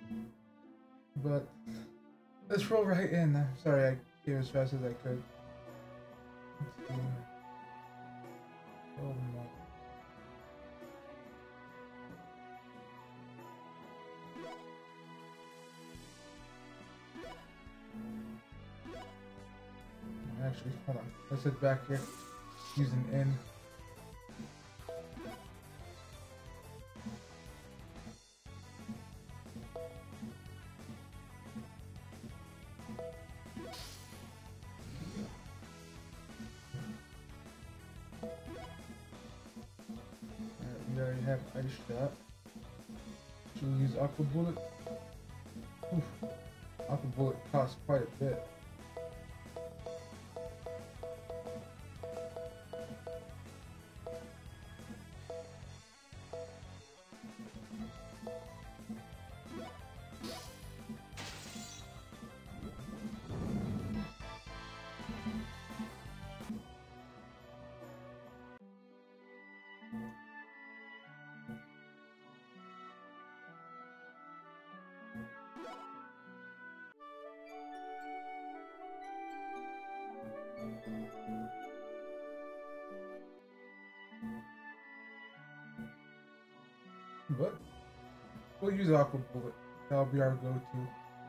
But let's roll right in. I'm sorry I came as fast as I could. Let's see. Oh my. Actually, hold on. Let's head back here. Use an N. We already have Ice Shot. Should we use Aqua Bullet? Oof. Aqua Bullet costs quite a bit. But we'll use Aqua Bullet. That'll be our go-to.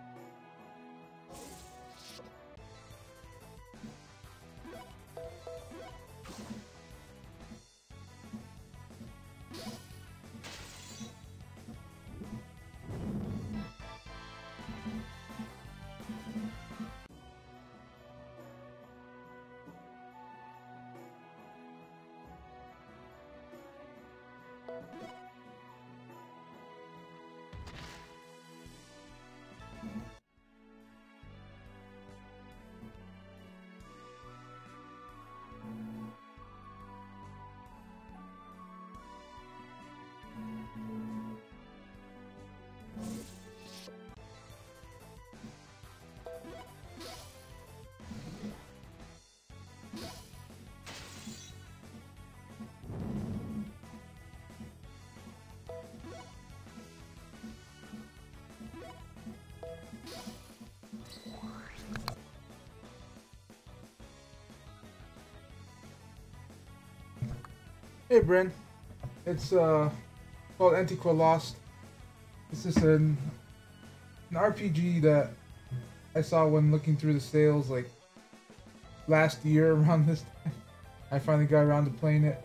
Hey Bryn, it's called Antiqua Lost. This is an RPG that I saw when looking through the sales like last year around this time. I finally got around to playing it.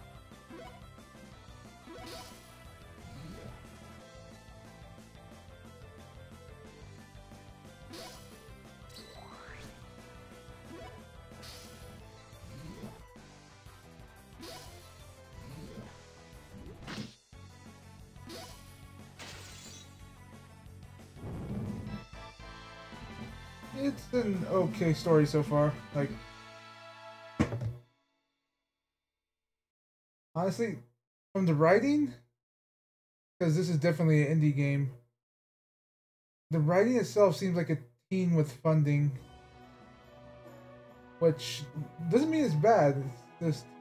It's an okay story so far. Like, honestly, from the writing, because this is definitely an indie game, the writing itself seems like a teen with funding, which doesn't mean it's bad. It's just,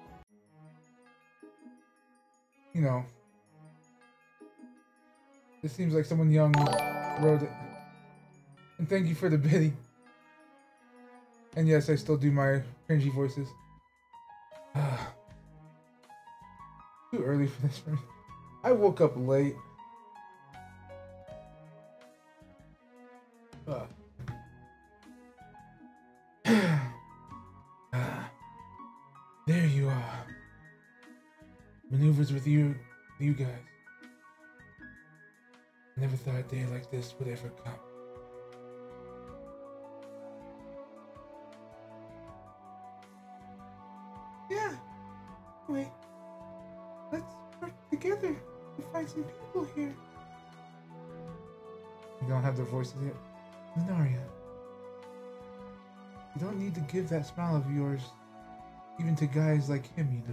you know, it seems like someone young wrote it. And thank you for the bidding. And yes, I still do my cringy voices. Too early for this for me. I woke up late. There you are. Maneuvers with you guys. I never thought a day like this would ever come. Yeah. Wait. Let's work together to find some people here. You don't have their voices yet? Lunaria. You don't need to give that smile of yours even to guys like him, you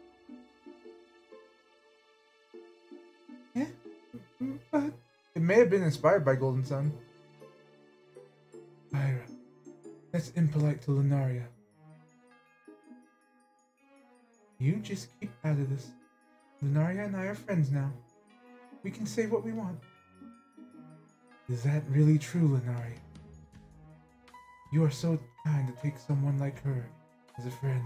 know. Yeah? But it may have been inspired by Golden Sun. Pyra. That's impolite to Lunaria. You just keep out of this. Lunaria and I are friends now. We can say what we want. Is that really true, Lenari? You are so kind to take someone like her as a friend.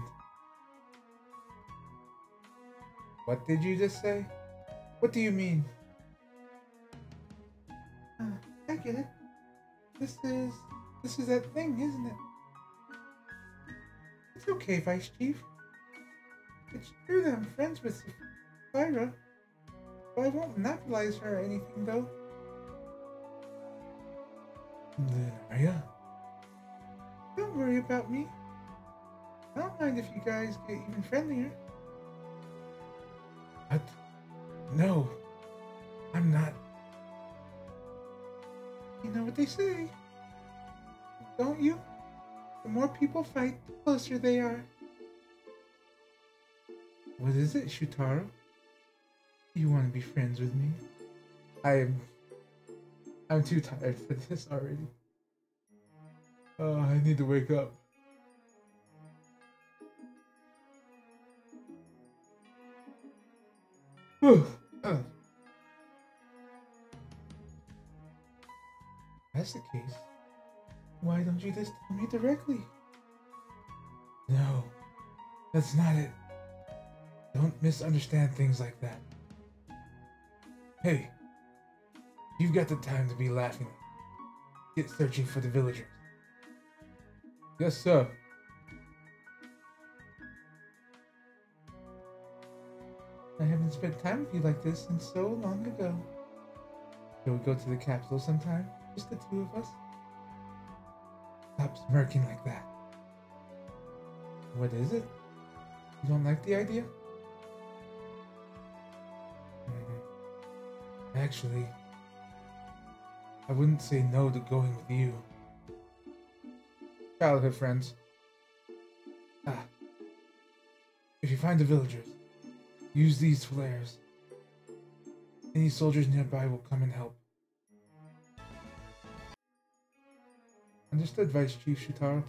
What did you just say? What do you mean? I get it. This is that thing, isn't it? It's okay, Vice Chief. It's true that I'm friends with Sapphira, but I won't monopolize her or anything, though. Lunaria? Don't worry about me. I don't mind if you guys get even friendlier. What? No, I'm not. You know what they say, don't you? The more people fight, the closer they are. What is it, Shutaro? You want to be friends with me? I'm too tired for this already. Oh, I need to wake up. That's the case. Why don't you just tell me directly? No, that's not it. Don't misunderstand things like that. Hey, you've got the time to be laughing. Get searching for the villagers. Yes, sir. I haven't spent time with you like this since so long ago. Shall we go to the capsule sometime? Just the two of us? Stop smirking like that. What is it? You don't like the idea? Actually, I wouldn't say no to going with you. Childhood friends. If you find the villagers, use these flares. Any soldiers nearby will come and help. Understood, Vice Chief Shutaro.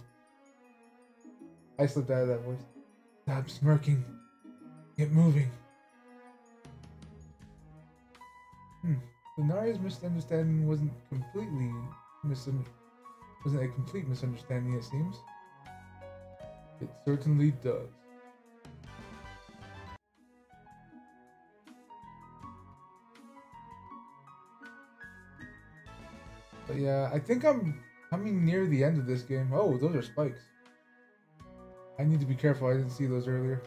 I slipped out of that voice. Stop smirking. Get moving. Lunaria's misunderstanding wasn't a complete misunderstanding, it seems. It certainly does. But yeah, I think I'm coming near the end of this game. Oh, those are spikes. I need to be careful, I didn't see those earlier.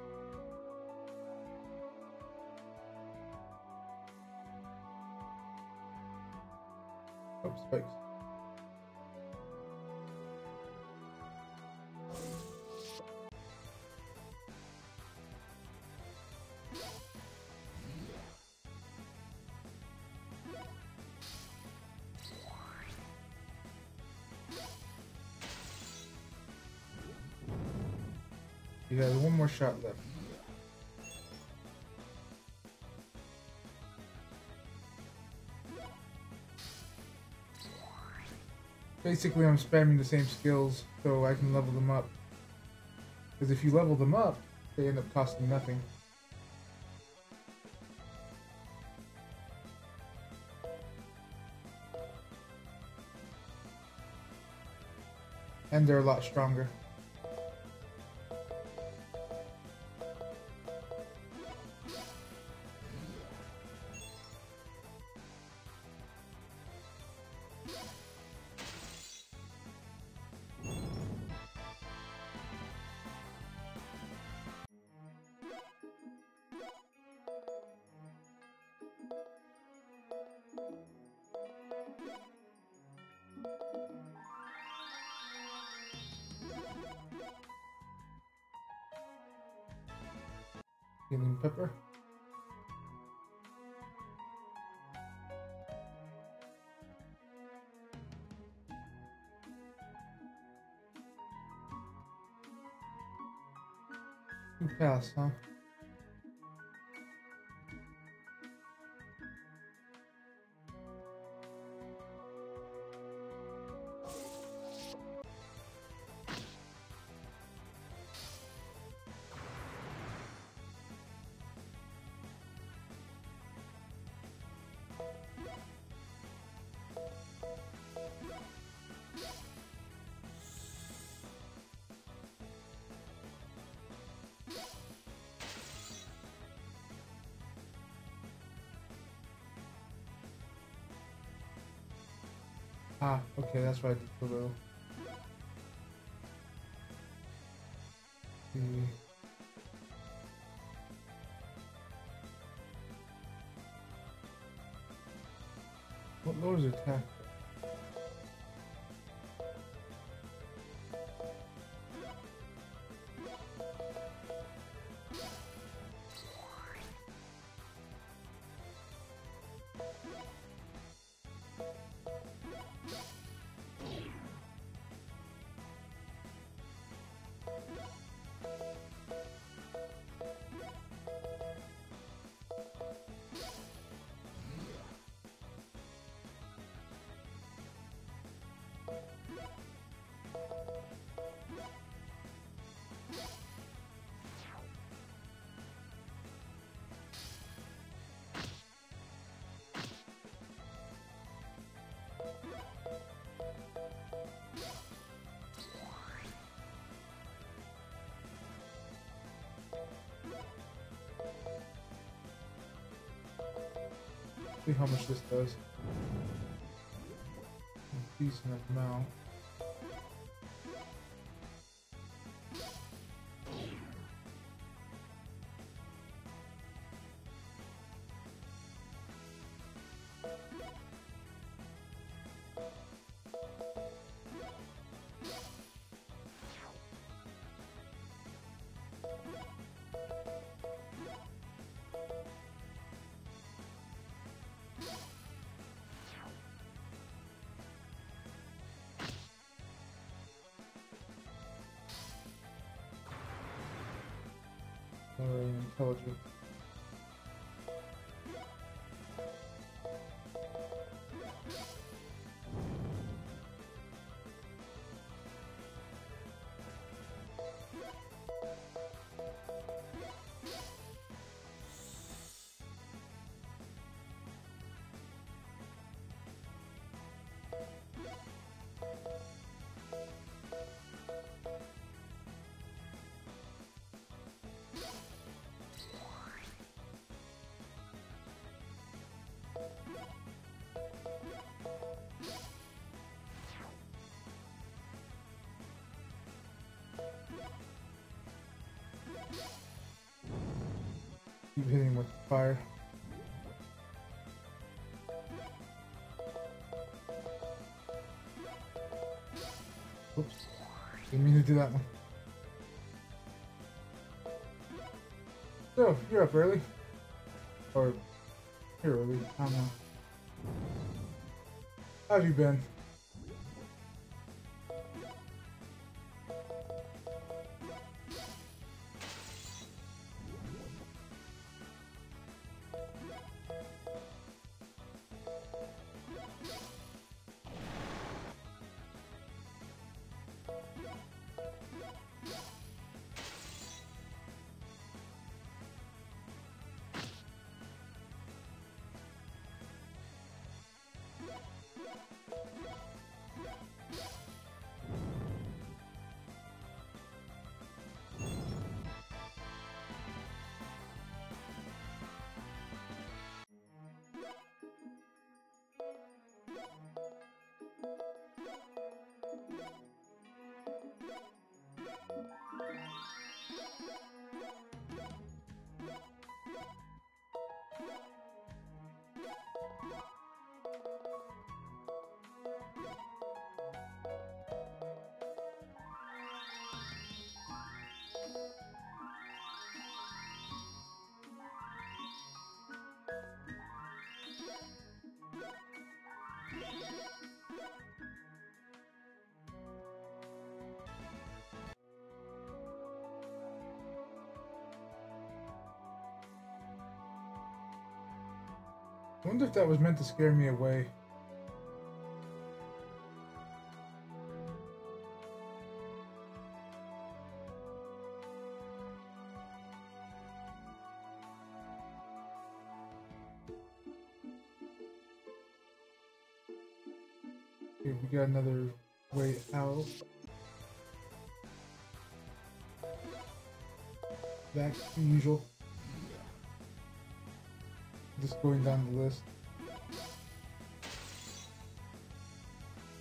Oh, spikes. You have one more shot left. Basically, I'm spamming the same skills so I can level them up. Because if you level them up, they end up costing nothing. And they're a lot stronger. Healing pepper. You pass, huh? Ah, okay, that's why I did below. What lowers attack? See how much this does. A decent amount. Intelligence. Keep hitting with fire. Oops. Didn't mean to do that one. So, you're up early. Or, you're early. I don't know. How have you been? I wonder if that was meant to scare me away. Okay, we got another way out. Back to usual. Just going down the list.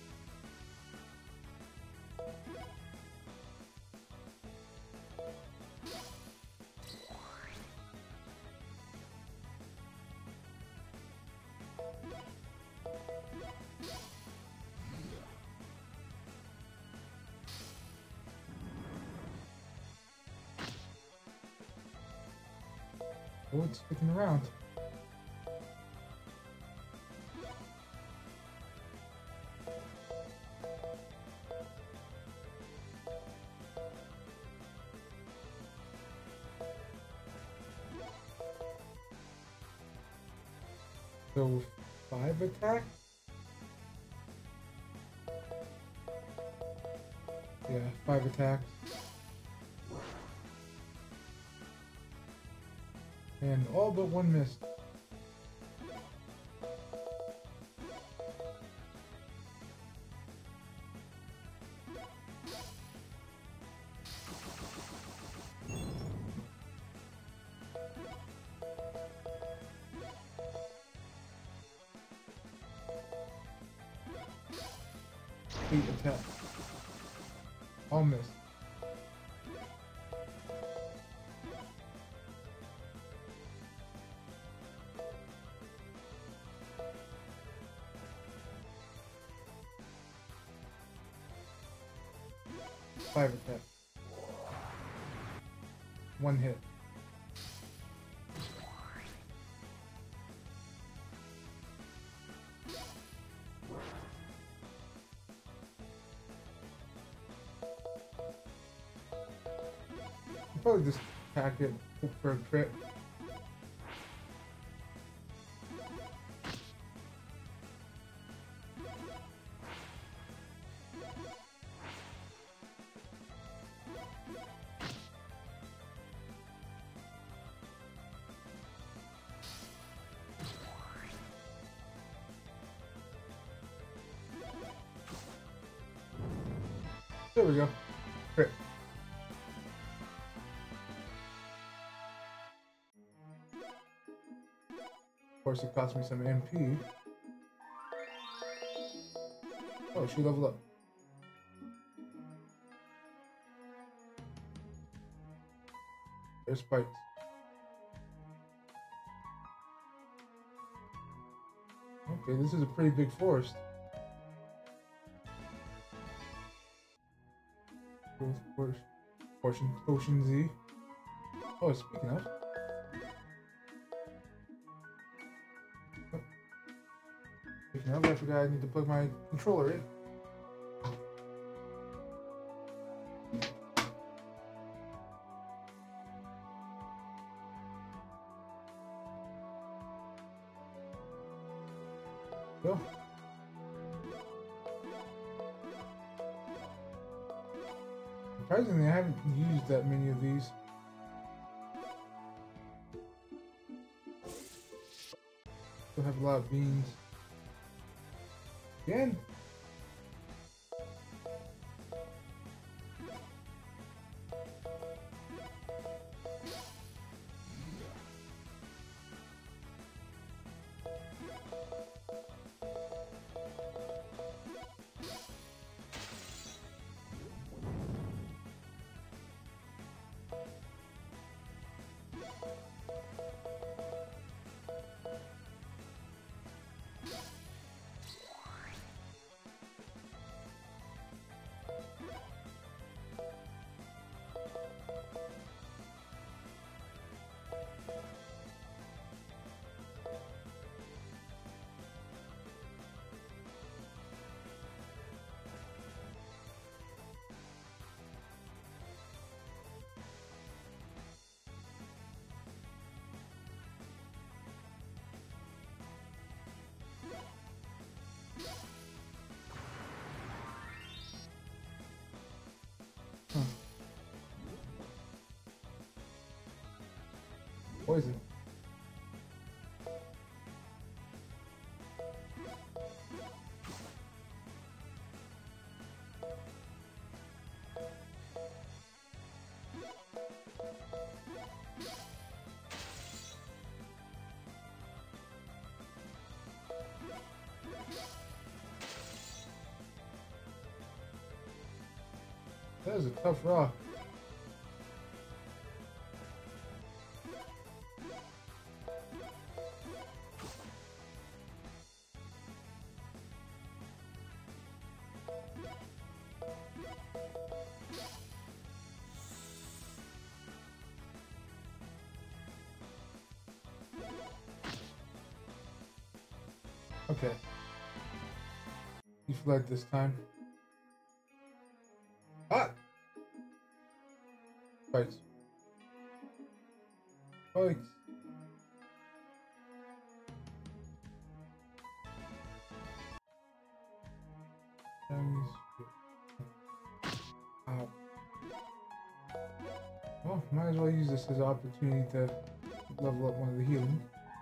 Oh, it's sticking around. So 5 attack? Yeah, 5 attacks. And all but 1 missed. Eight attacks. All missed. Five attacks. 1 hit. I'll probably just attack it, hope for a crit. There we go. Crit. Of course, it cost me some MP. Oh, she leveled up. There's spikes. Okay, this is a pretty big forest. Potion Z. Oh, speaking of. Speaking of, I forgot I need to plug my controller in. Go. Surprisingly, I haven't used that many of these. Still have a lot of beans. Again. Poison. That is a tough rock. Okay. He fled this time. Ah! Spikes. Spikes. Ow. Well, might as well use this as an opportunity to level up one of the healing.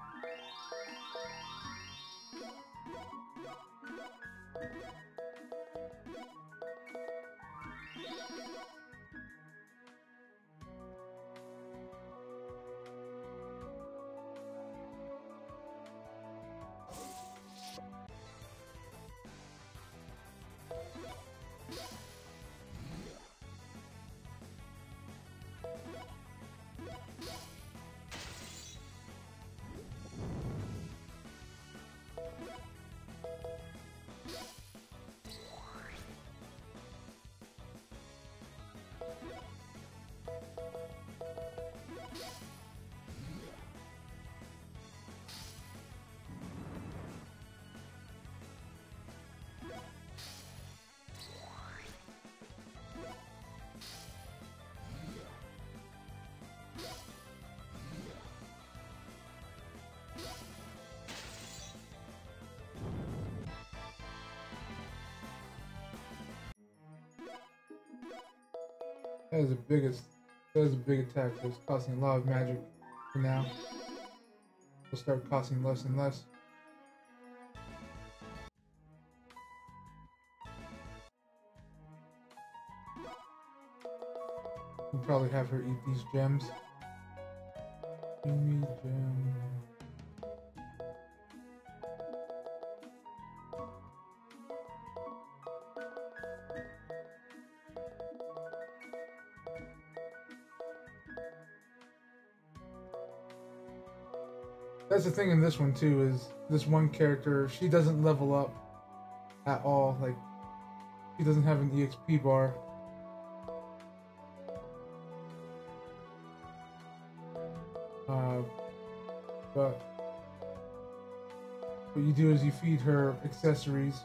That is the biggest. That is a big attack. So it's costing a lot of magic for now. It'll start costing less and less. We'll probably have her eat these gems. Give me gem. That's the thing in this one too, is this one character, she doesn't level up at all. Like, she doesn't have an EXP bar. But what you do is you feed her accessories,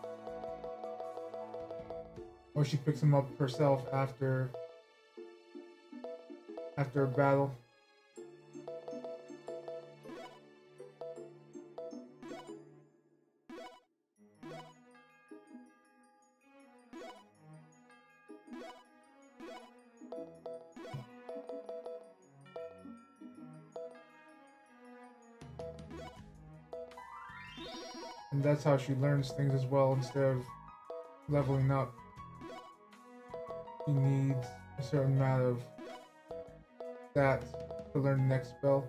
or she picks them up herself after a battle. And that's how she learns things as well. Instead of leveling up, she needs a certain amount of stats to learn the next spell.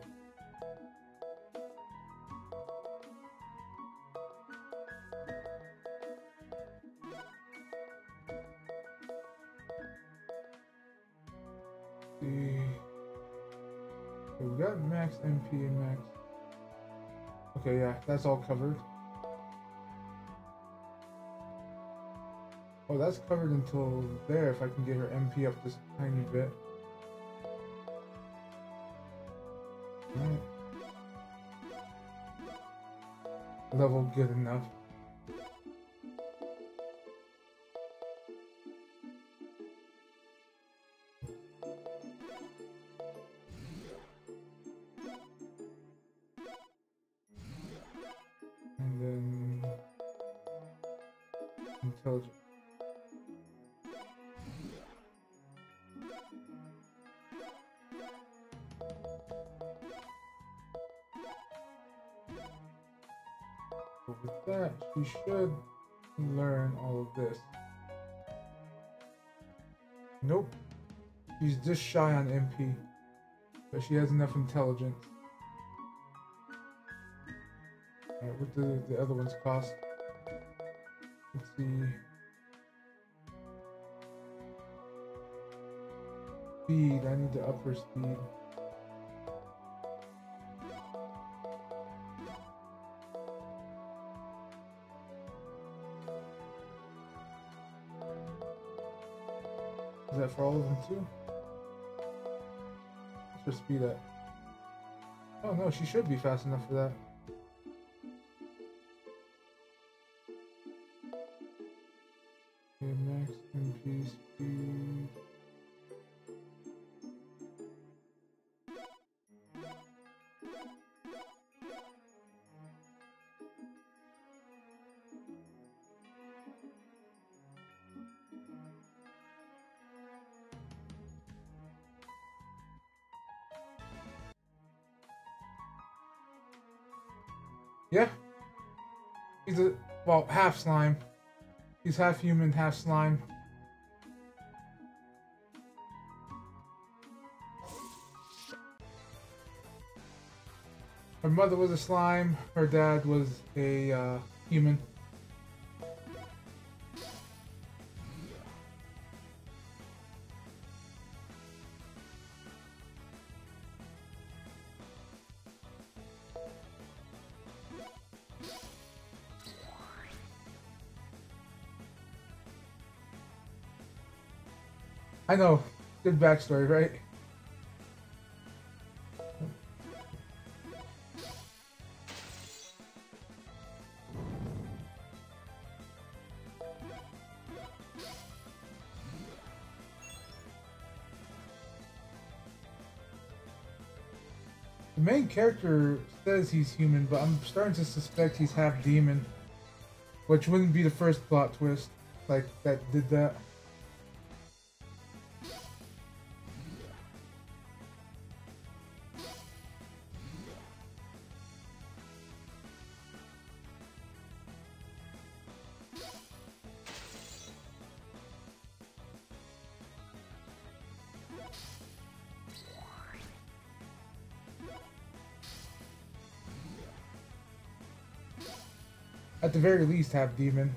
See, so we got max MP and max. Okay, yeah, that's all covered. Oh, that's covered until there, if I can get her MP up just a tiny bit. Alright. Level good enough. And then intelligence. So with that, she should learn all of this. Nope. She's just shy on MP, but she has enough intelligence. Alright, what do the other ones cost? Let's see. Speed, I need to up her speed. Is that for all of them too? What's her speed at? Oh no, she should be fast enough for that. Okay, max MP speed. Yeah, he's a, well, half slime. He's half human, half slime. Her mother was a slime, her dad was a human. I know, good backstory, right? The main character says he's human, but I'm starting to suspect he's half demon. Which wouldn't be the first plot twist like that did that. At the very least, half demon.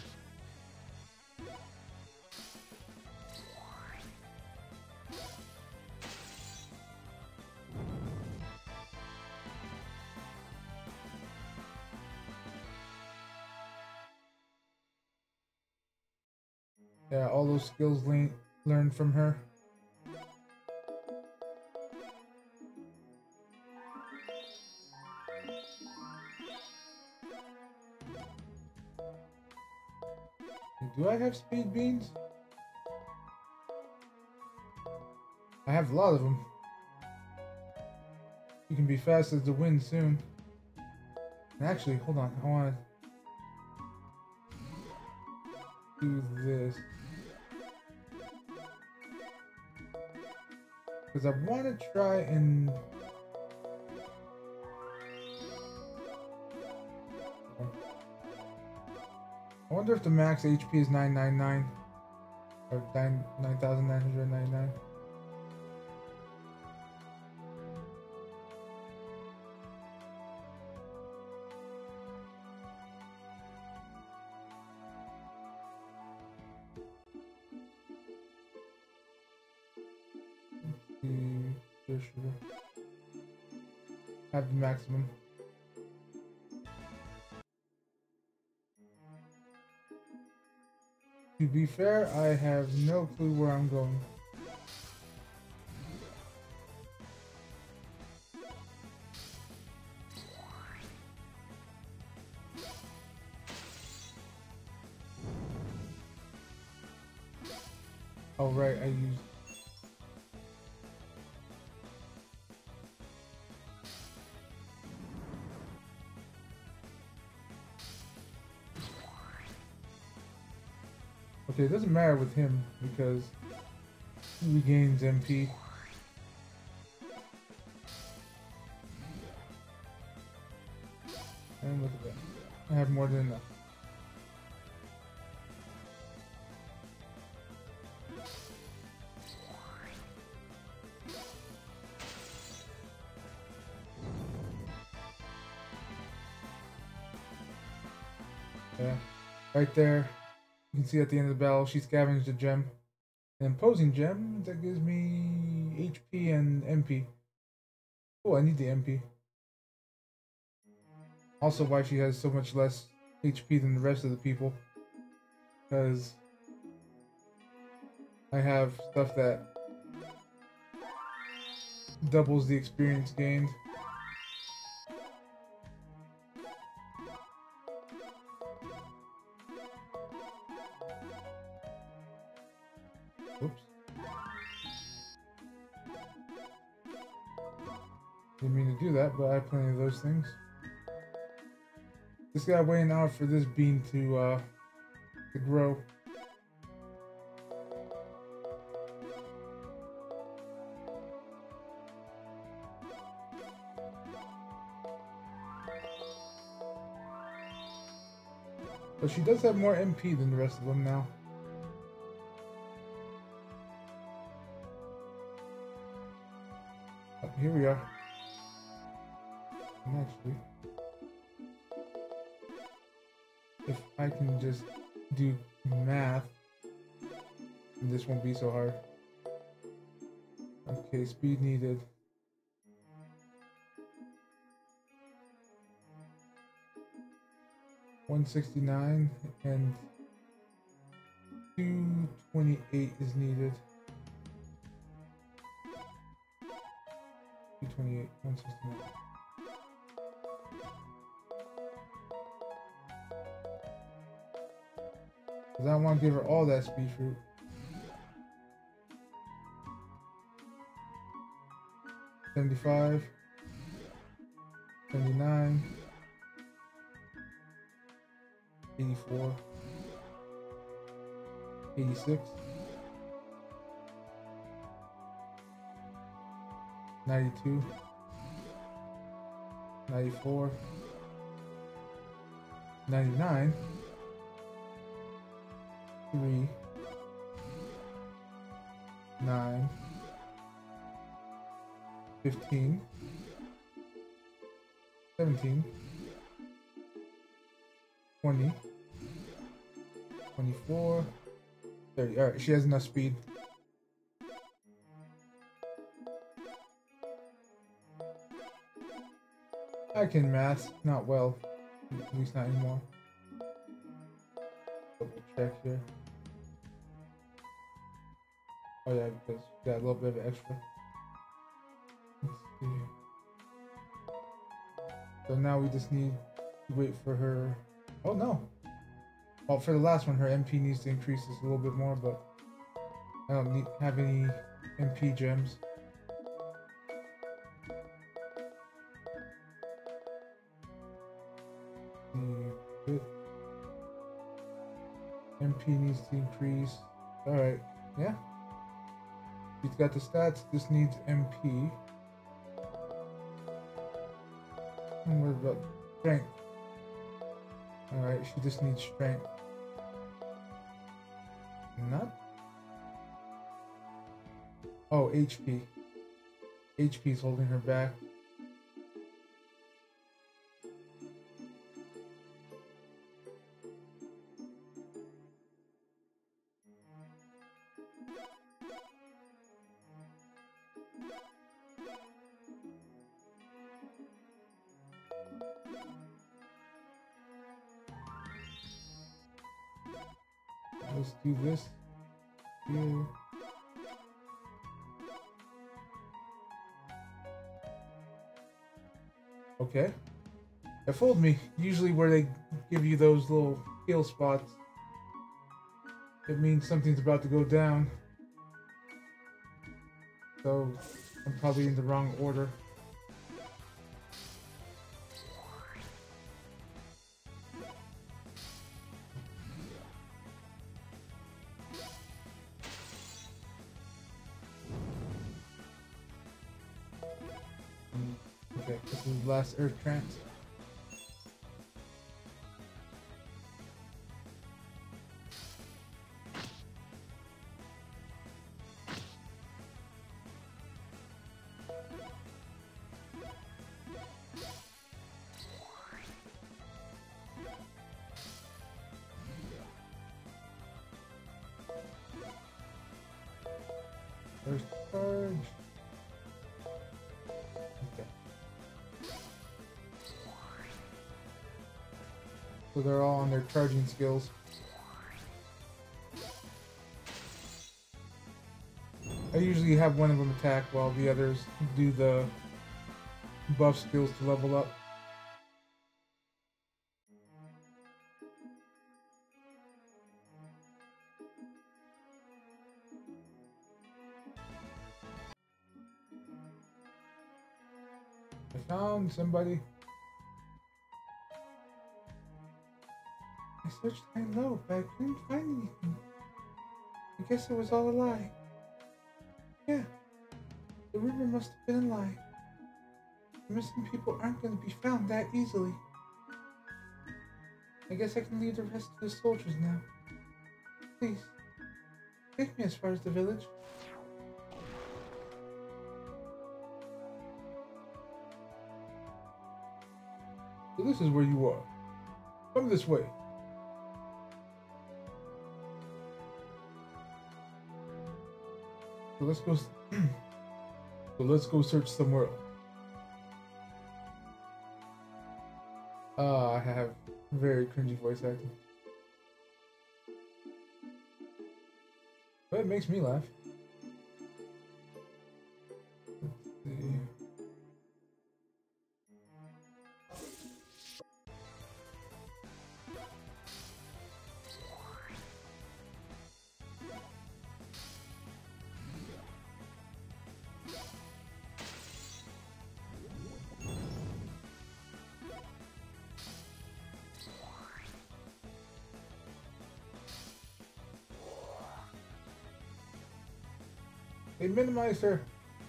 Yeah, all those skills learned from her. Do I have speed beans? I have a lot of them. You can be fast as the wind soon. And actually, hold on. I want to do this. Because I want to try and... I wonder if the max HP is 999 or 9,999. Have the maximum. To be fair, I have no clue where I'm going. Oh right, I used... Okay, it doesn't matter with him because he regains MP. And look at that. I have more than enough. Yeah, right there. You can see at the end of the battle, she scavenged a gem. An imposing gem that gives me HP and MP. Oh, I need the MP. Also, why she has so much less HP than the rest of the people. Because I have stuff that doubles the experience gained. Oops. Didn't mean to do that, but I have plenty of those things. Just gotta wait an hour for this bean to grow. But she does have more MP than the rest of them now. Oh, here we are. And actually, if I can just do math, then this won't be so hard. Okay, speed needed. $169 and 228 is needed. 228, 169. Because I don't want to give her all that speed fruit. $75, $79, $84, $86, $92, $94, $99, 3, 9, 15, 17, 20, 24, 30. Alright, she has enough speed. I can math, not well. At least not anymore. Double check here. Oh yeah, because we got a little bit of extra. Let's see. So now we just need to wait for her. Oh no! Well, for the last one, her MP needs to increase this a little bit more, but I don't have any MP gems. MP needs to increase. Alright, yeah. She's got the stats, this needs MP. And what about strength? Alright, she just needs strength. Not? Oh, HP. HP is holding her back. Let's do this here. Okay. It fooled me. Usually where they give you those little heal spots, it means something's about to go down. So I'm probably in the wrong order. Okay, this is the last Earth Trance. First charge. Okay. So they're all on their charging skills. I usually have one of them attack while the others do the buff skills to level up. found somebody. I searched high and low, but I couldn't find anything. I guess it was all a lie. Yeah, the river must have been a lie. The missing people aren't going to be found that easily. I guess I can leave the rest to the soldiers now. Please, take me as far as the village. So this is where you are. Come this way. So let's go. So let's go search somewhere else. I have very cringy voice acting, but it makes me laugh. Let's see. They minimized her.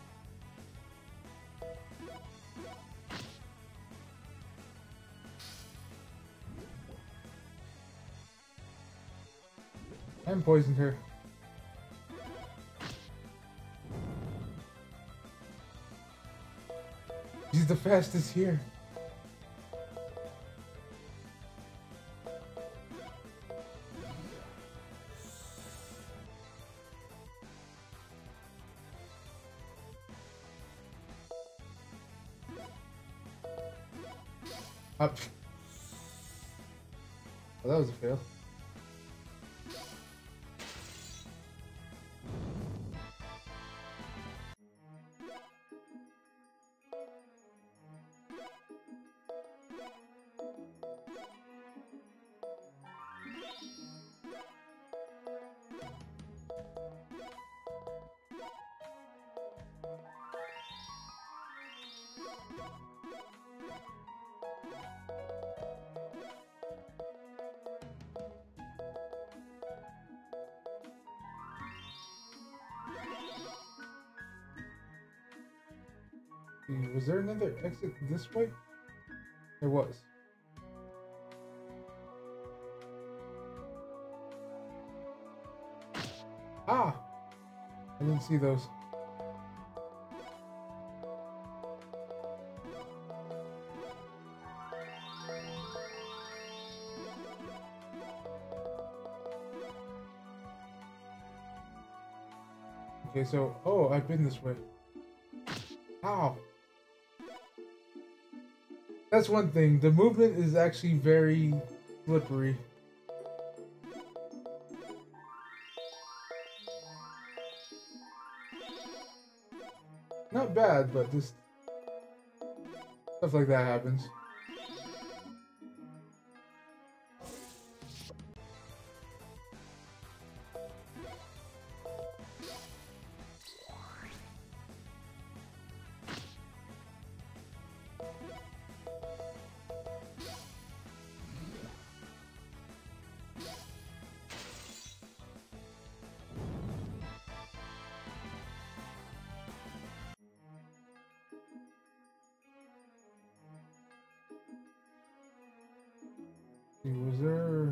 And poisoned her. She's the fastest here. Up. Well, that was a fail. Was there another exit this way? There was. Ah! I didn't see those. Okay, so, oh, I've been this way. Ow! That's one thing. The movement is actually very slippery. Not bad, but just stuff like that happens. Was there...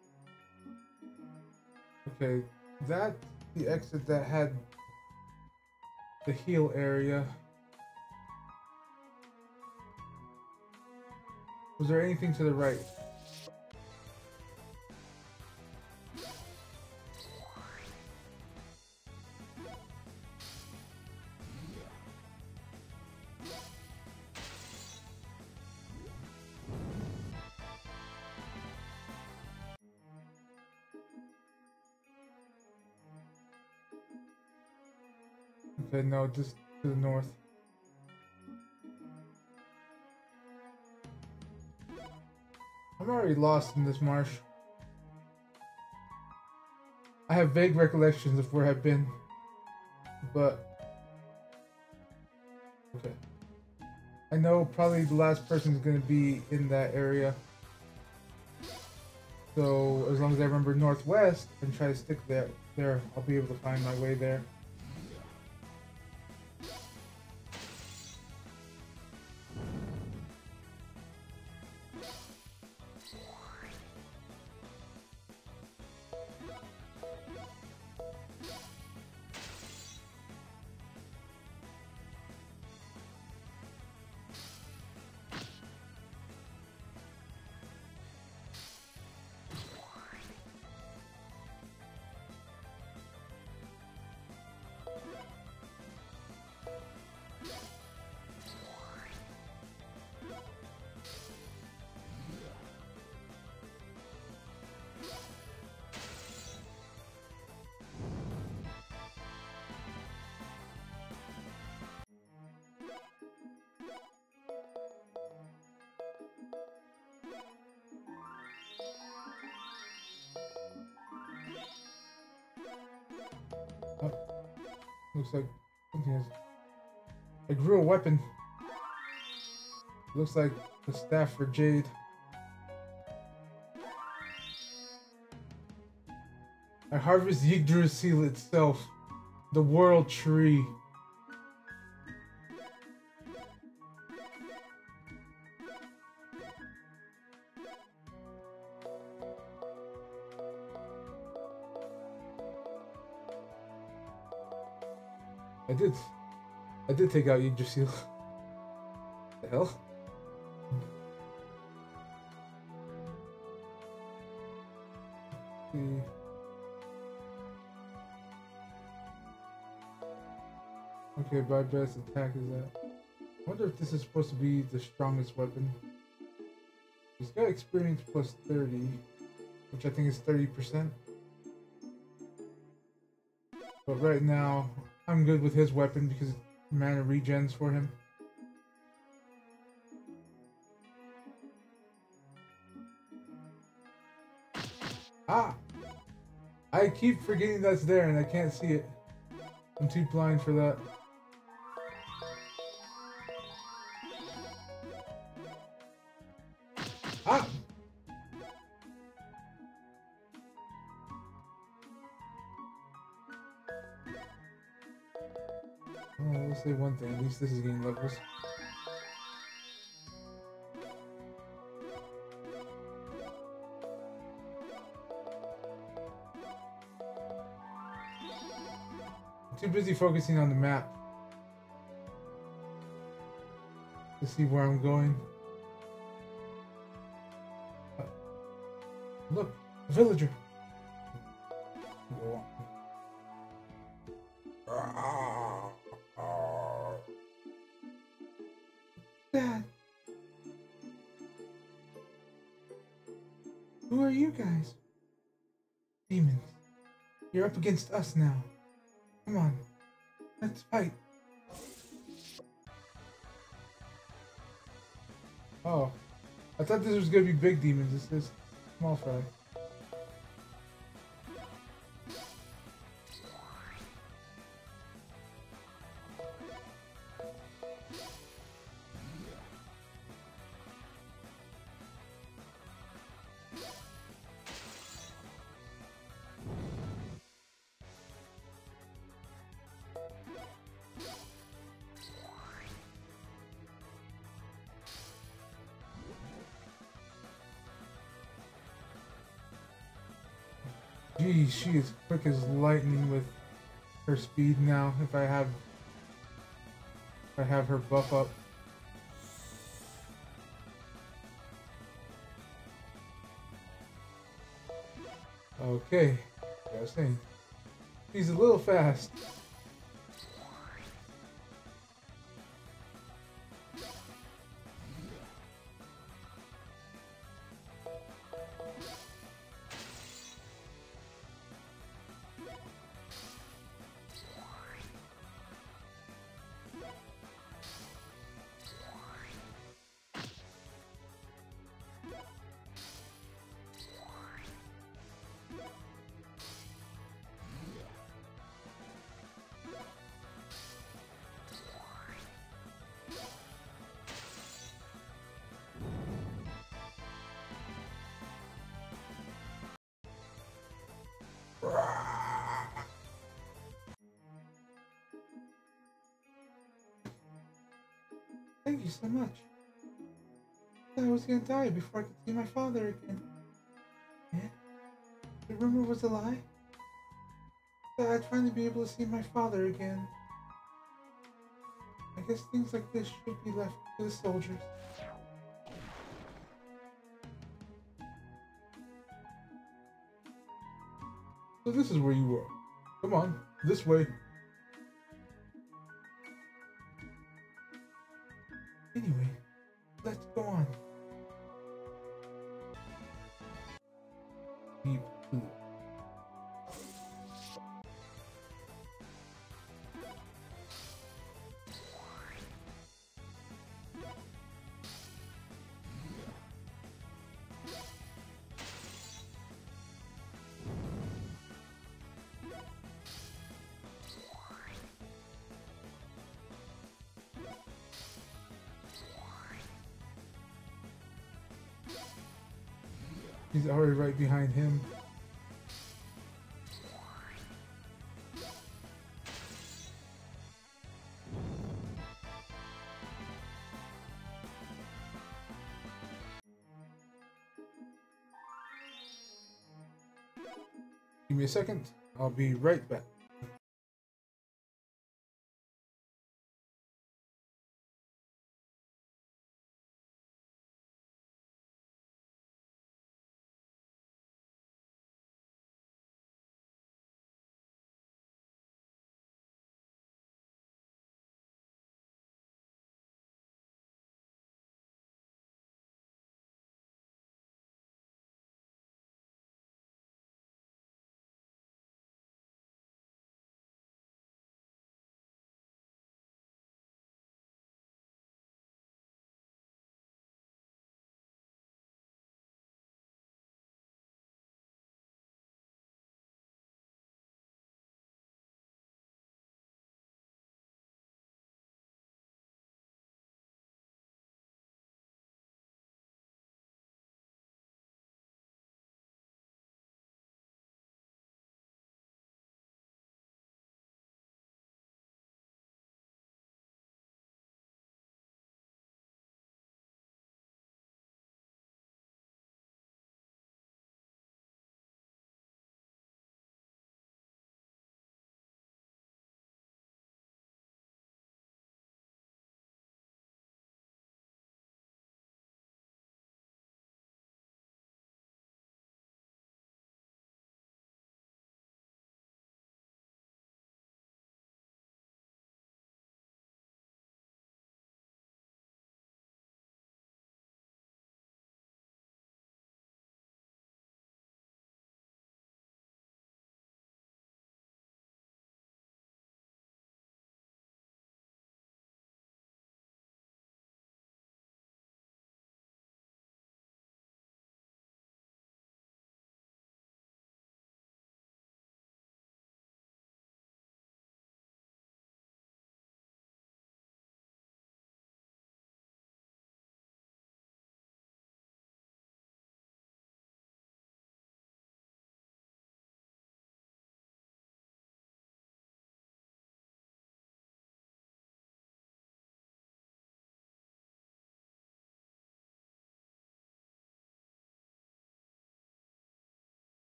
Okay, that's the exit that had the heal area. Was there anything to the right? Okay, no, just to the north. I'm already lost in this marsh. I have vague recollections of where I've been, but... Okay. I know probably the last person is going to be in that area. So as long as I remember northwest and try to stick there, I'll be able to find my way there. Oh, looks like something has. I grew a weapon. Looks like the staff for Jade. I harvest Yggdrasil itself, the world tree. I did take out Yggdrasil. The hell? See. Okay, my best attack is that. I wonder if this is supposed to be the strongest weapon. He's got experience plus 30, which I think is 30%. But right now, I'm good with his weapon because mana regens for him. Ah! I keep forgetting that's there and I can't see it. I'm too blind for that. Ah! Oh, I'll say one thing, at least this is getting levels. I'm too busy focusing on the map to see where I'm going. Look, a villager. Dad, who are you guys? Demons. You're up against us now. Come on, let's fight. Oh, I thought this was gonna be big demons. This is small fry. Geez, she is quick as lightning with her speed now. If I have her buff up. Okay, I was saying she's a little fast. you so much. I thought I was gonna die before I could see my father again. And the rumor was a lie? I thought I'd finally be able to see my father again. I guess things like this should be left to the soldiers. So this is where you were. Come on, this way. Anyway, let's go on. Deep blue. He's already right behind him. Give me a second. I'll be right back.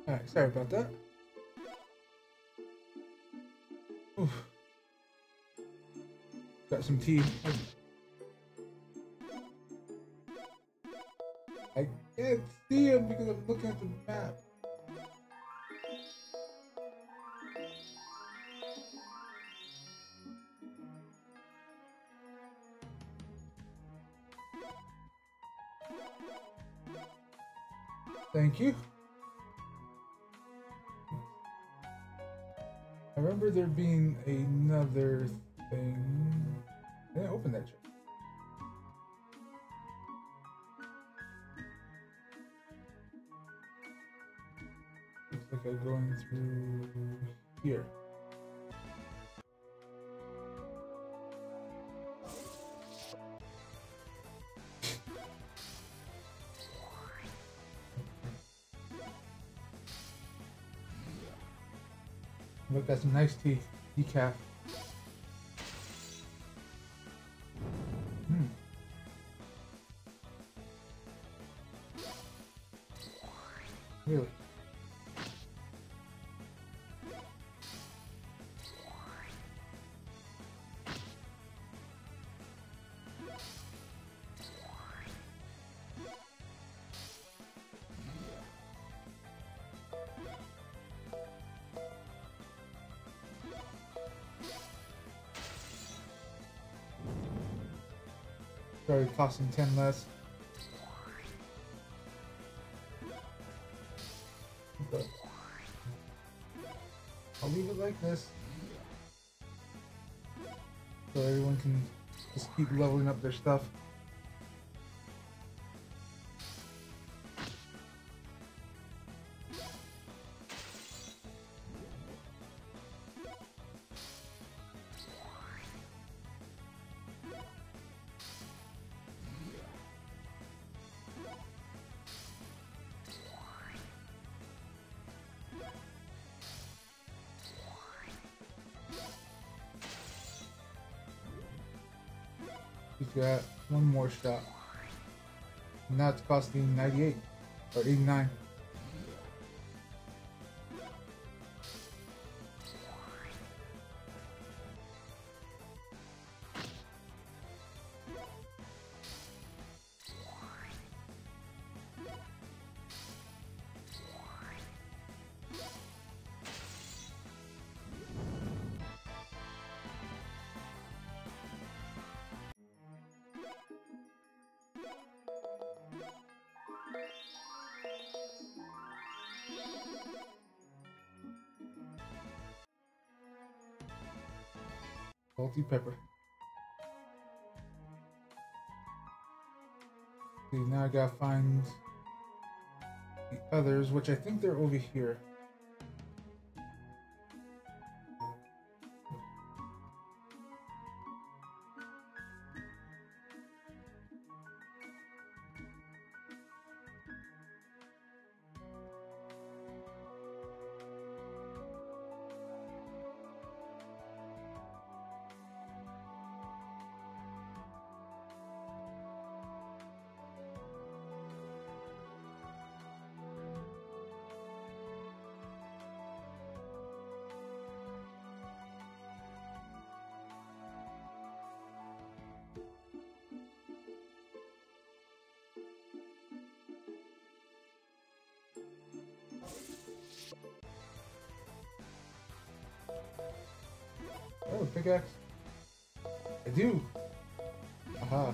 Alright, sorry about that. Oof. Got some tea. I can't see him because I'm looking at the map. Thank you. I remember there being another thing. I didn't open that chest. Looks like I'm going through here. Look, got some nice tea. Decaf. Really? Sorry, costing 10 less. But I'll leave it like this, so everyone can just keep leveling up their stuff. He's got one more shot. And now it's costing 98 or 89. Salty pepper. See, now I gotta find the others, which I think they're over here. Oh, pickaxe. I do. Aha.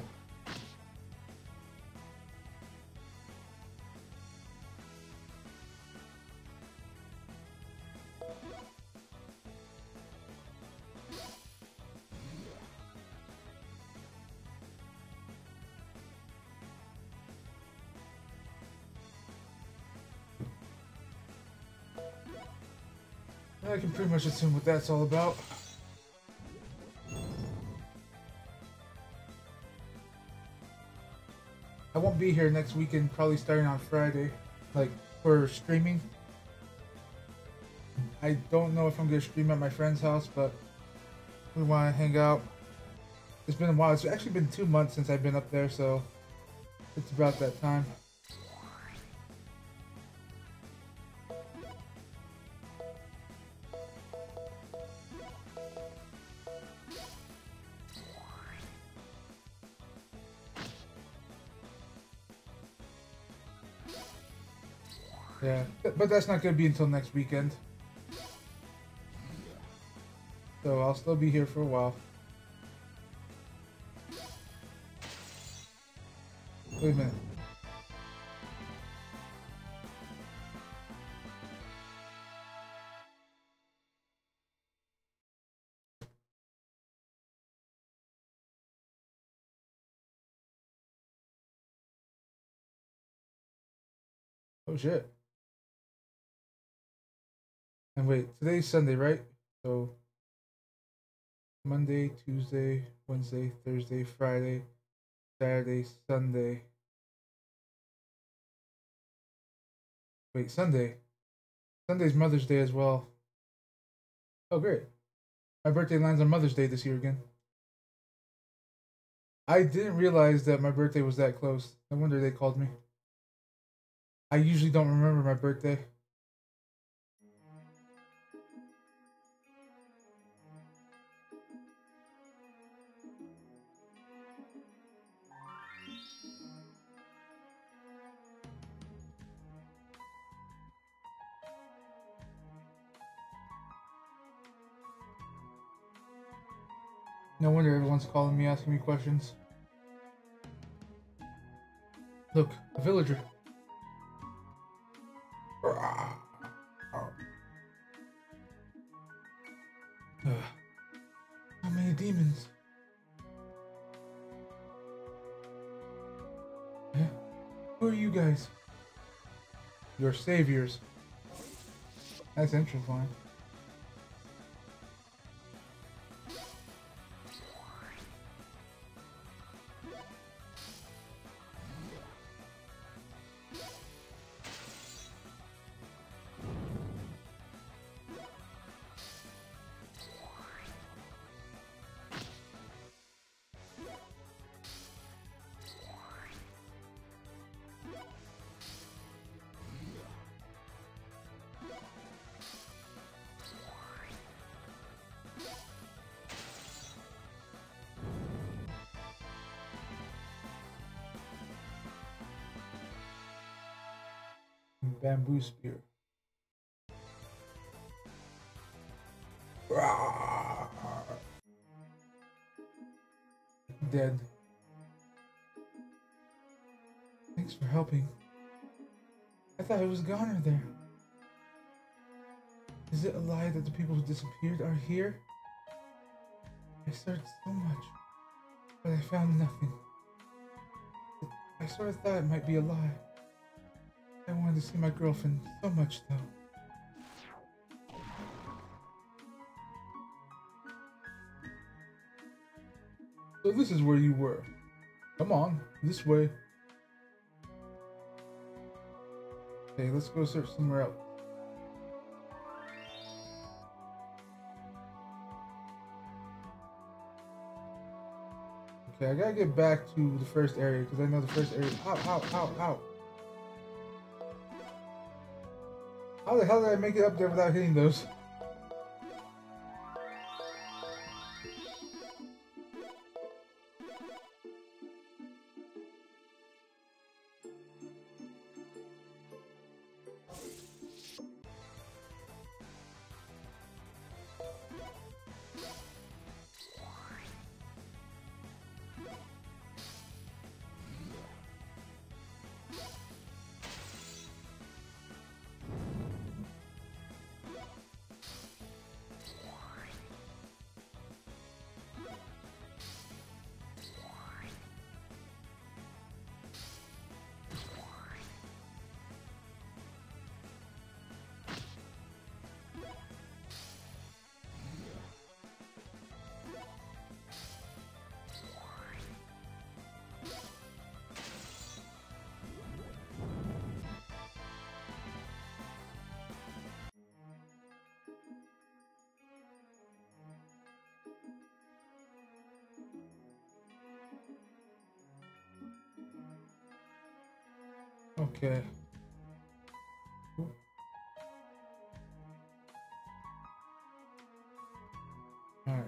I can pretty much assume what that's all about. I won't be here next weekend, probably starting on Friday, like for streaming. I don't know if I'm gonna stream at my friend's house, but we want to hang out. It's been a while. It's actually been 2 months since I've been up there, so it's about that time. Yeah, but that's not gonna be until next weekend. So I'll still be here for a while. Wait a minute. Oh shit. And wait, today's Sunday, right? So Monday, Tuesday, Wednesday, Thursday, Friday, Saturday, Sunday. Wait, Sunday. Sunday's Mother's Day as well. Oh great. My birthday lands on Mother's Day this year again. I didn't realize that my birthday was that close. No wonder they called me. I usually don't remember my birthday. No wonder everyone's calling me, asking me questions. Look, a villager. How many demons? Yeah. Who are you guys? Your saviors. That's interesting. Bamboo spear. Dead. Thanks for helping. I thought it was Goner there. Is it a lie that the people who disappeared are here? I searched so much, but I found nothing. I sort of thought it might be a lie. I wanted to see my girlfriend so much, though. So this is where you were. Come on, this way. Okay, let's go search somewhere else. Okay, I gotta get back to the first area because I know the first area. Ow, ow, ow, ow. How the hell did I make it up there without hitting those? Okay. Alright.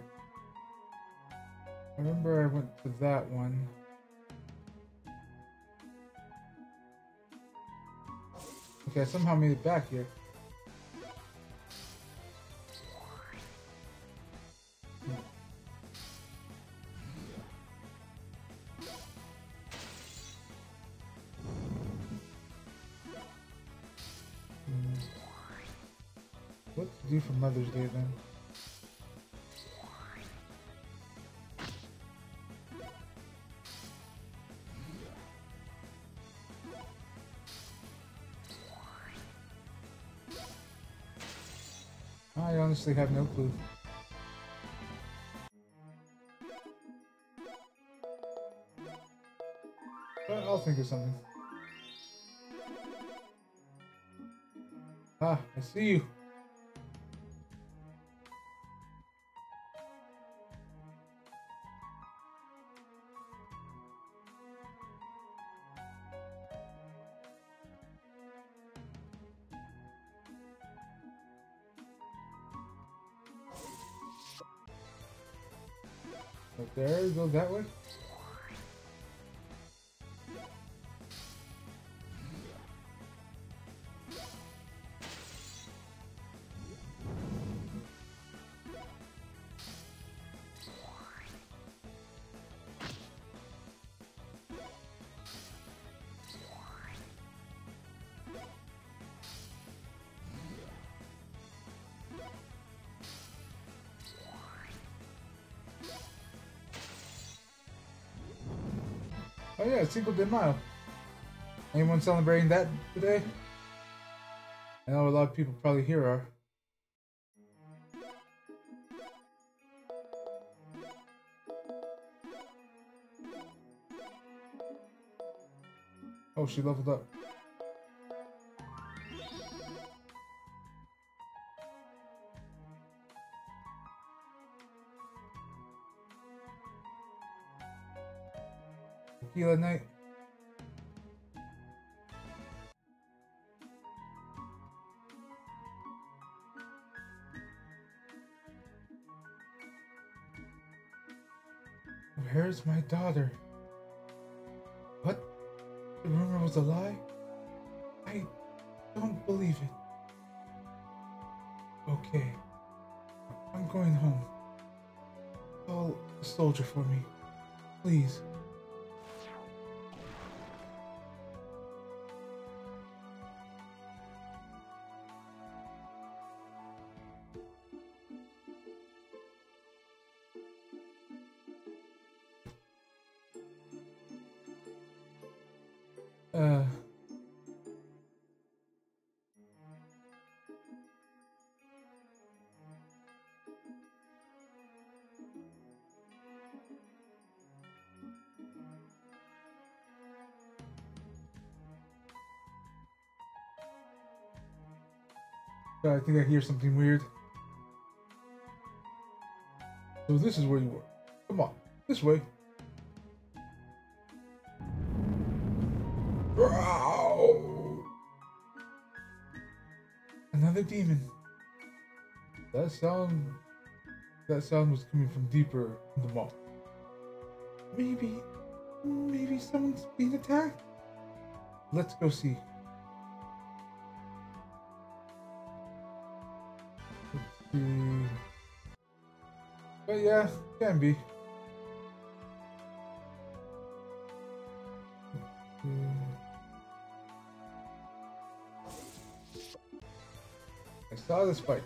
I remember I went to that one. Okay, I somehow made it back here. What to do for Mother's Day then? I honestly have no clue. But I'll think of something. Ah, I see you. Right there, go that way. Oh yeah, Cinco de Mayo. Anyone celebrating that today? I know a lot of people probably here are. Oh, she leveled up. Tequila night. Where's my daughter? What? The rumor was a lie? I don't believe it. Okay. I'm going home. Call a soldier for me. Please. Uh... I think I hear something weird. So this is where you were. Come on, this way. Another demon. That sound was coming from deeper in the mall. Maybe someone's being attacked. Let's go see. Let's see. But yeah, can be. I saw this fight.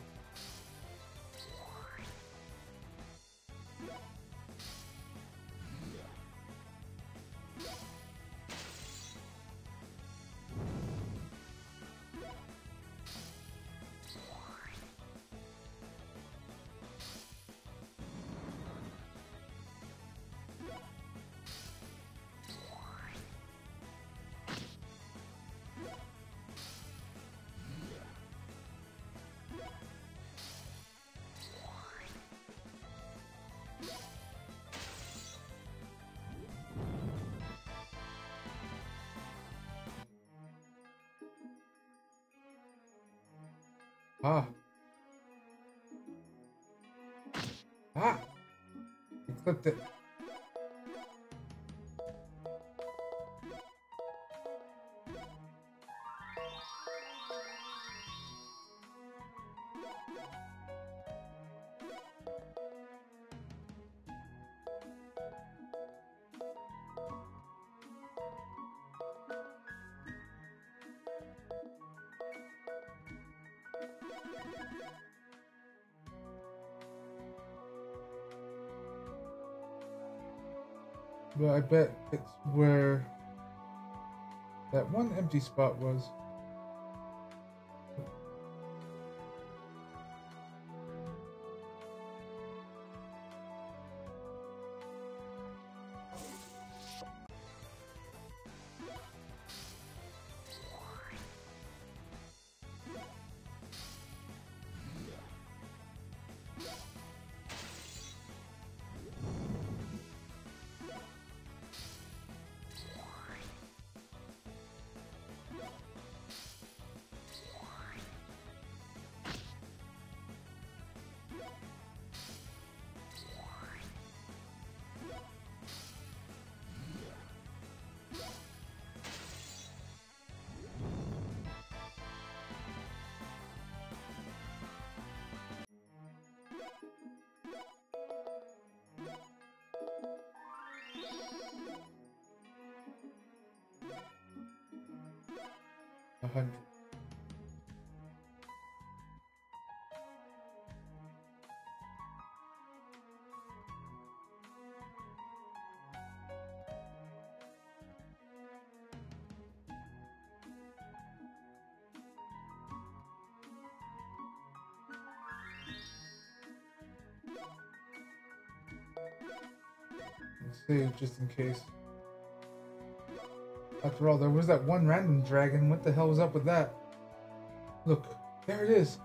Ah. Ah! I clipped it. But I bet it's where that one empty spot was. A 100. Save just in case. After all, there was that one random dragon. What the hell was up with that? Look, there it is.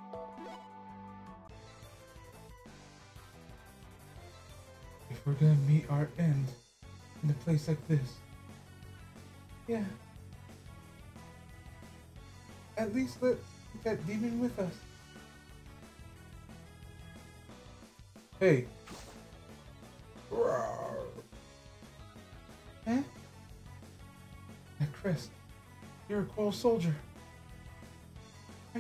If we're gonna meet our end in a place like this, yeah, at least let's keep that demon with us. Hey. Huh? Now, Chris, you're a cool soldier. Are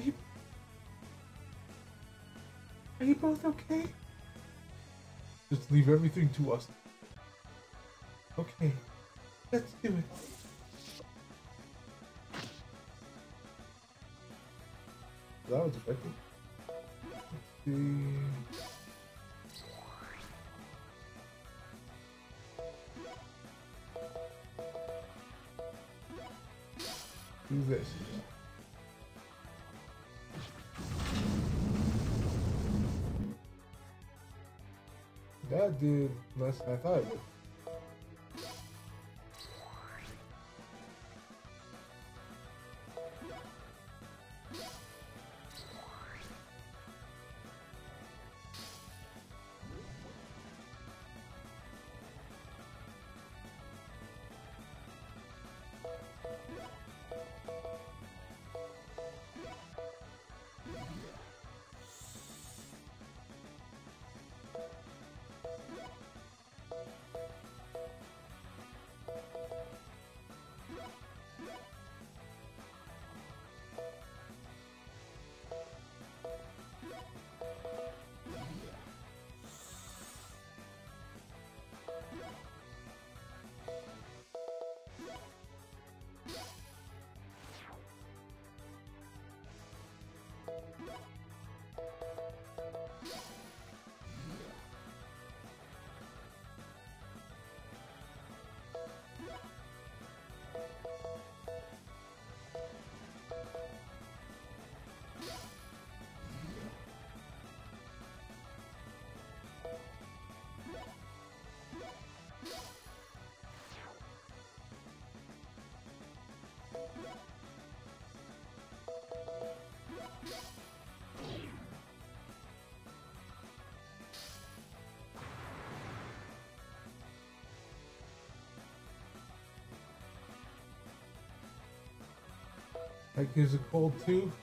you both okay? Just leave everything to us. Okay, let's do it. That was effective. Let's see. Do this. That did less than I thought it would. That gives a cold too.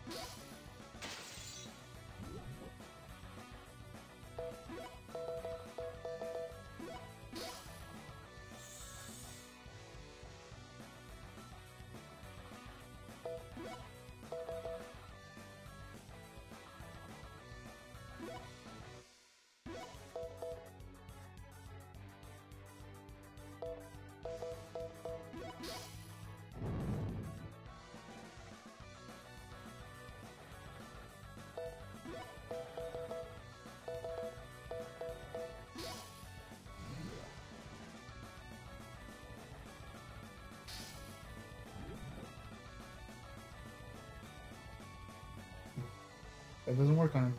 That doesn't work on him.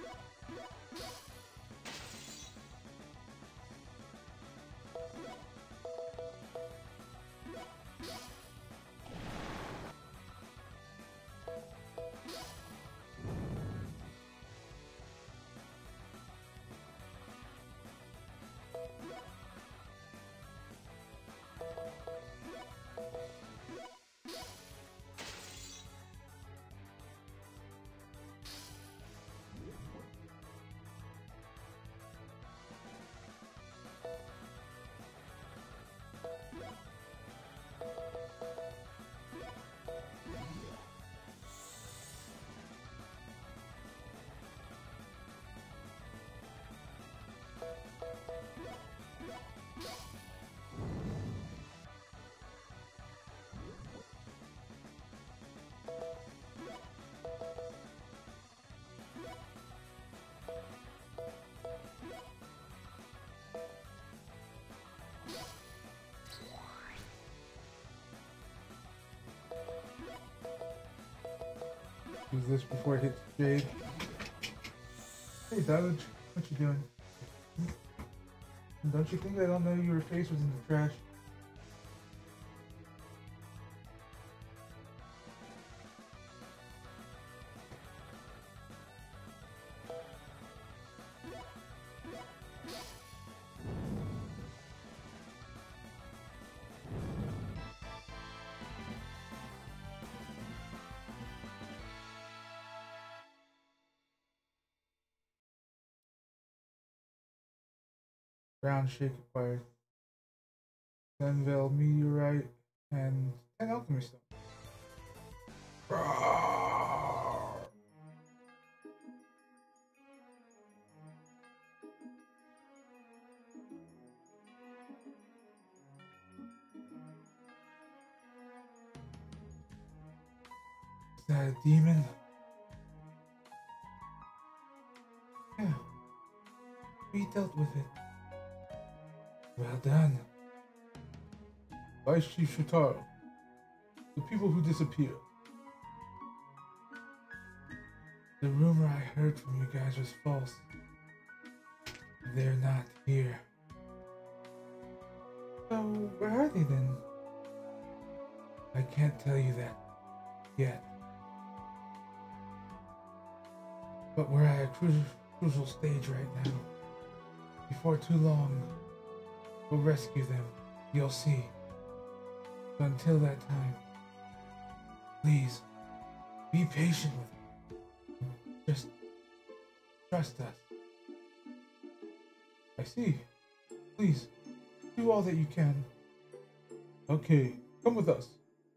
Use this before it hits Jade. Hey, Savage, what you doing? Don't you think I don't know your face was in the trash? Ground shake acquired. Denville meteorite and 10 alchemy stone. Roar! Is that a demon? Yeah. We dealt with it. Well done. Vice Chief Shotaro. The people who disappeared. The rumor I heard from you guys was false. They're not here. So, where are they then? I can't tell you that yet. But we're at a crucial stage right now. Before too long, we'll rescue them. You'll see. But until that time, please, be patient with them. Just trust us. I see. Please, do all that you can. Okay, come with us.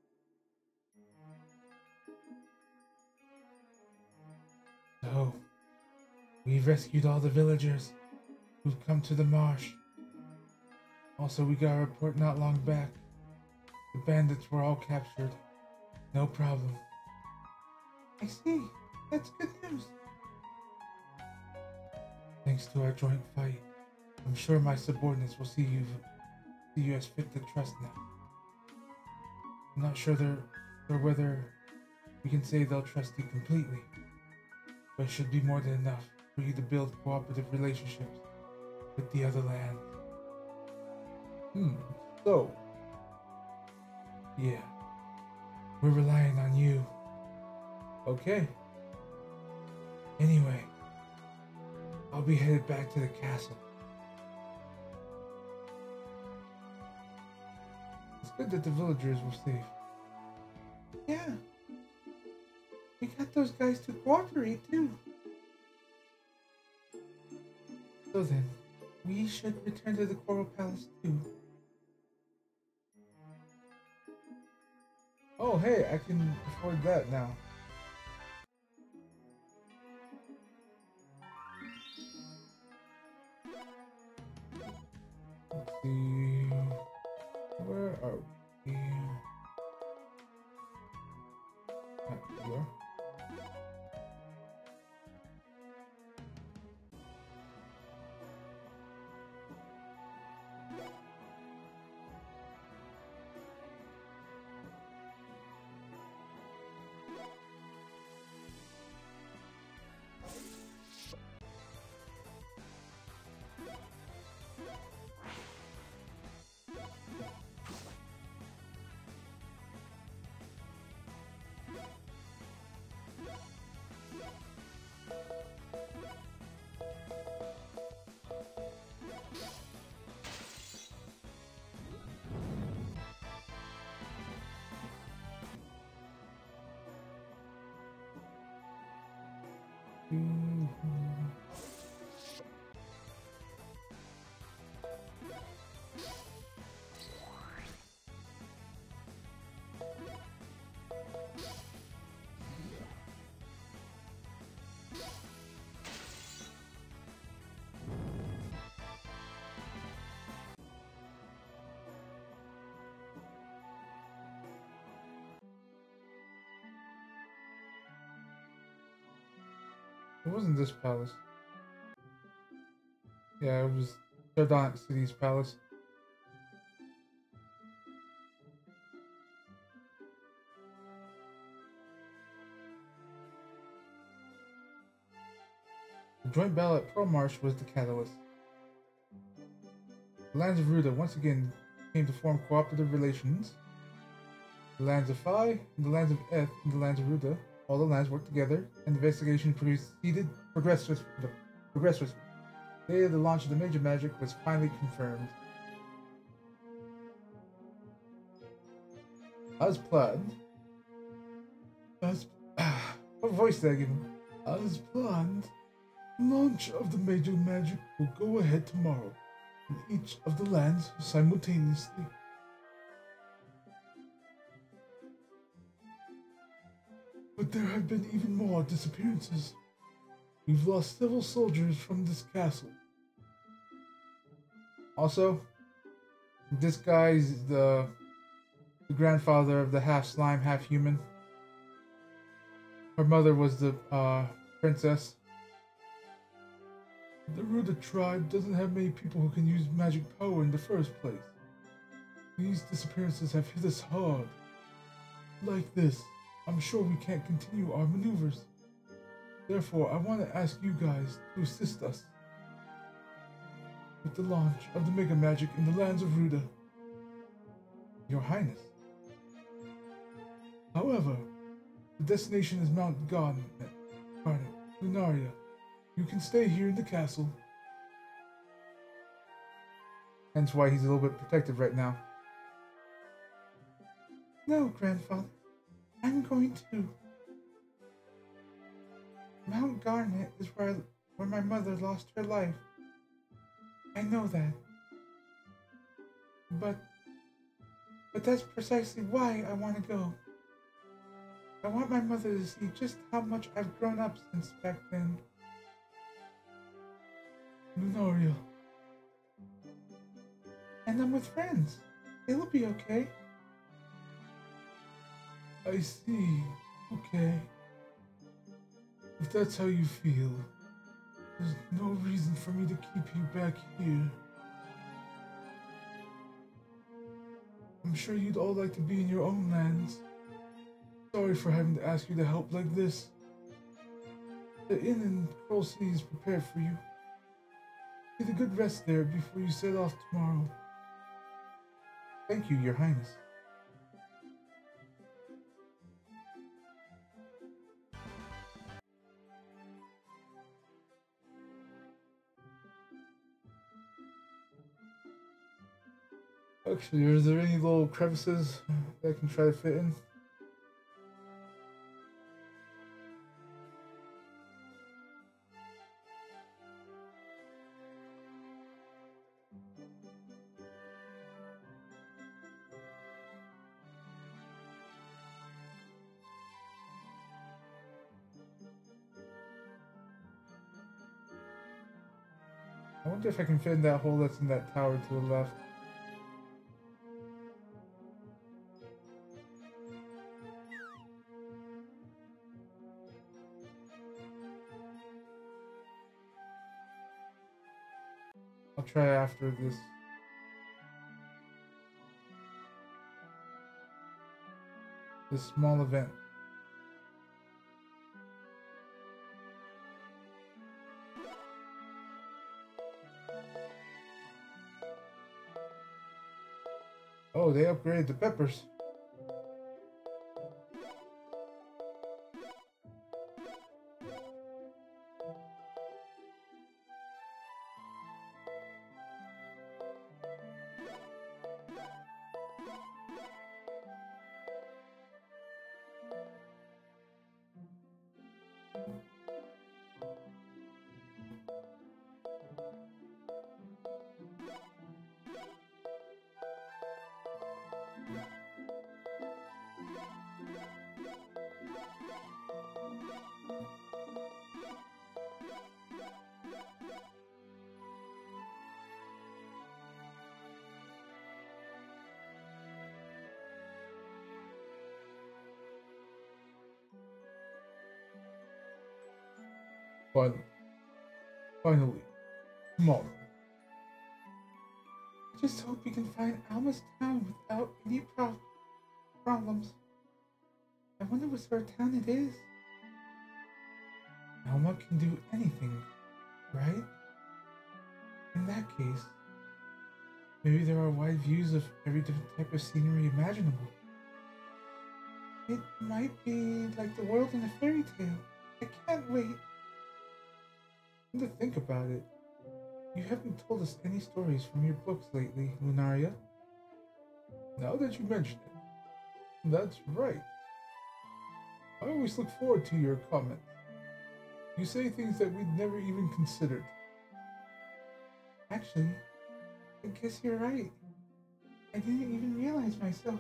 So, we've rescued all the villagers who've come to the marsh. Also, we got a report not long back. The bandits were all captured. No problem. I see. That's good news. Thanks to our joint fight, I'm sure my subordinates will see you as fit to trust now. I'm not sure whether we can say they'll trust you completely, but it should be more than enough for you to build cooperative relationships with the other lands. So, yeah, we're relying on you. Okay. Anyway, I'll be headed back to the castle. It's good that the villagers were safe. Yeah. We got those guys to cooperate too. So then, we should return to the Coral Palace too. Oh hey, I can afford that now. Let's see. Where are we? Not here. It wasn't this palace. Yeah, it was Sardonic City's palace. The joint battle at Pearl Marsh was the catalyst. The lands of Ruda once again came to form cooperative relations. The lands of Phi, and the lands of Eth, and the lands of Ruda, all the lands worked together, and the investigation progressed with the day of the launch of the major magic was finally confirmed. As planned. What voice did I give him? As planned, launch of the major magic will go ahead tomorrow in each of the lands simultaneously. But there have been even more disappearances. We've lost several soldiers from this castle. Also, this guy's the grandfather of the half slime, half human. Her mother was the princess. The Ruda tribe doesn't have many people who can use magic power in the first place. These disappearances have hit us hard. Like this, I'm sure we can't continue our maneuvers. Therefore, I want to ask you guys to assist us with the launch of the Mega Magic in the lands of Ruda. Your Highness. However, the destination is Mount Garnet, Lunaria. You can stay here in the castle. Hence why he's a little bit protective right now. No, Grandfather. I'm going to. Mount Garnet is where my mother lost her life. I know that. But that's precisely why I want to go. I want my mother to see just how much I've grown up since back then. Lunaria. And I'm with friends. It'll be okay. I see. Okay. If that's how you feel, there's no reason for me to keep you back here. I'm sure you'd all like to be in your own lands. Sorry for having to ask you to help like this. The inn in Coral City is prepared for you. Get a good rest there before you set off tomorrow. Thank you, Your Highness. Actually, is there any little crevices that I can try to fit in? wonder if I can fit in that hole that's in that tower to the left. I'll try after this small event. Oh, they upgraded the peppers. Finally, tomorrow. I just hope we can find Alma's town without any problems. I wonder what sort of town it is. Alma can do anything, right? In that case, maybe there are wide views of every different type of scenery imaginable. It might be like the world in a fairy tale. I can't wait. To think about it, you haven't told us any stories from your books lately, Lunaria. Now that you mention it, that's right. I always look forward to your comments. You say things that we'd never even considered. Actually, I guess you're right. I didn't even realize myself.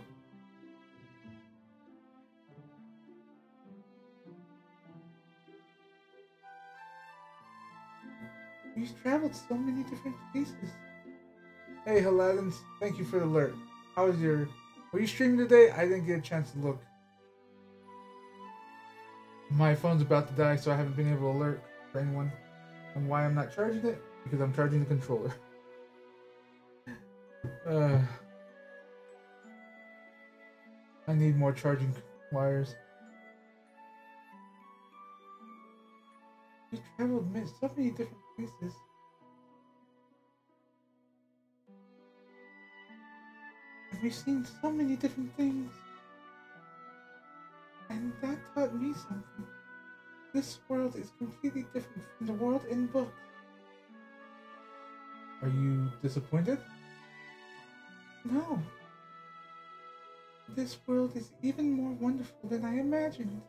We've traveled so many different places. Hey, Haladins, thank you for the alert. How was your... Were you streaming today? I didn't get a chance to look. My phone's about to die, so I haven't been able to alert for anyone. And why I'm not charging it? Because I'm charging the controller. I need more charging wires. We traveled so many different places. And we've seen so many different things. And that taught me something. This world is completely different from the world in books. Are you disappointed? No. This world is even more wonderful than I imagined.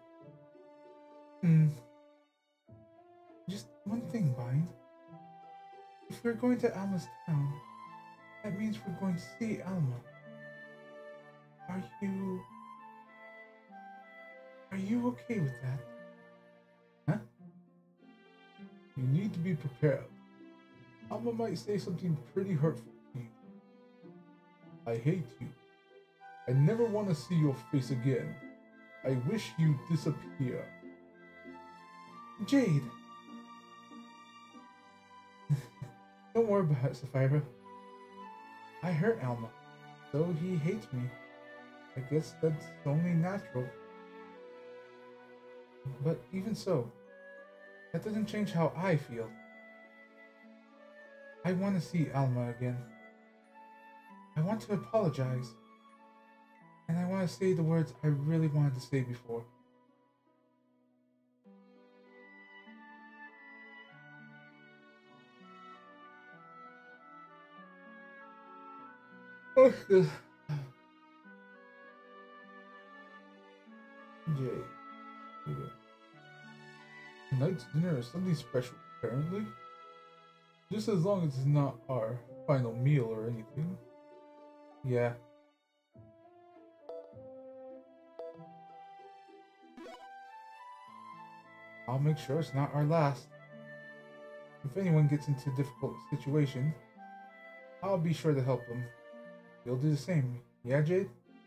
Just one thing, Vine. If we're going to Alma's town, that means we're going to see Alma. Are you okay with that? Huh? You need to be prepared. Alma might say something pretty hurtful to you. I hate you. I never want to see your face again. I wish you disappear. Jade! Don't worry about it, Sapphira. I hurt Alma, so he hates me. I guess that's only natural. But even so, that doesn't change how I feel. I want to see Alma again. I want to apologize. And I want to say the words I really wanted to say before. Oh, good. Jay. Tonight's dinner is something special, apparently. Just as long as it's not our final meal or anything. Yeah. I'll make sure it's not our last. If anyone gets into a difficult situation, I'll be sure to help them. You'll do the same. Yeah, Jade?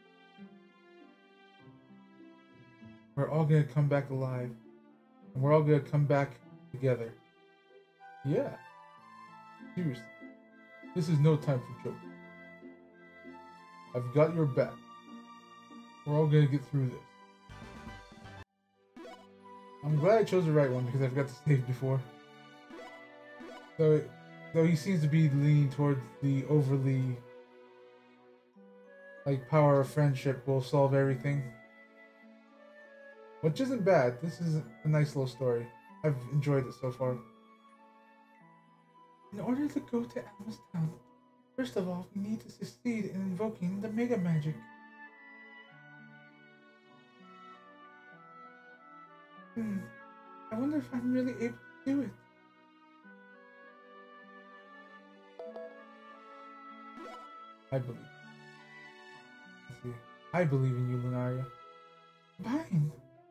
We're all gonna come back alive. And we're all gonna come back together. Yeah. Seriously. This is no time for joking. I've got your back. We're all gonna get through this. I'm glad I chose the right one because I forgot to save before. Though he seems to be leaning towards the overly power of friendship will solve everything. Which isn't bad. This is a nice little story. I've enjoyed it so far. In order to go to Atmos Town, first of all, we need to succeed in invoking the Mega Magic. I wonder if I'm really able to do it. I believe. Let's see. I believe in you, Lunaria. Fine.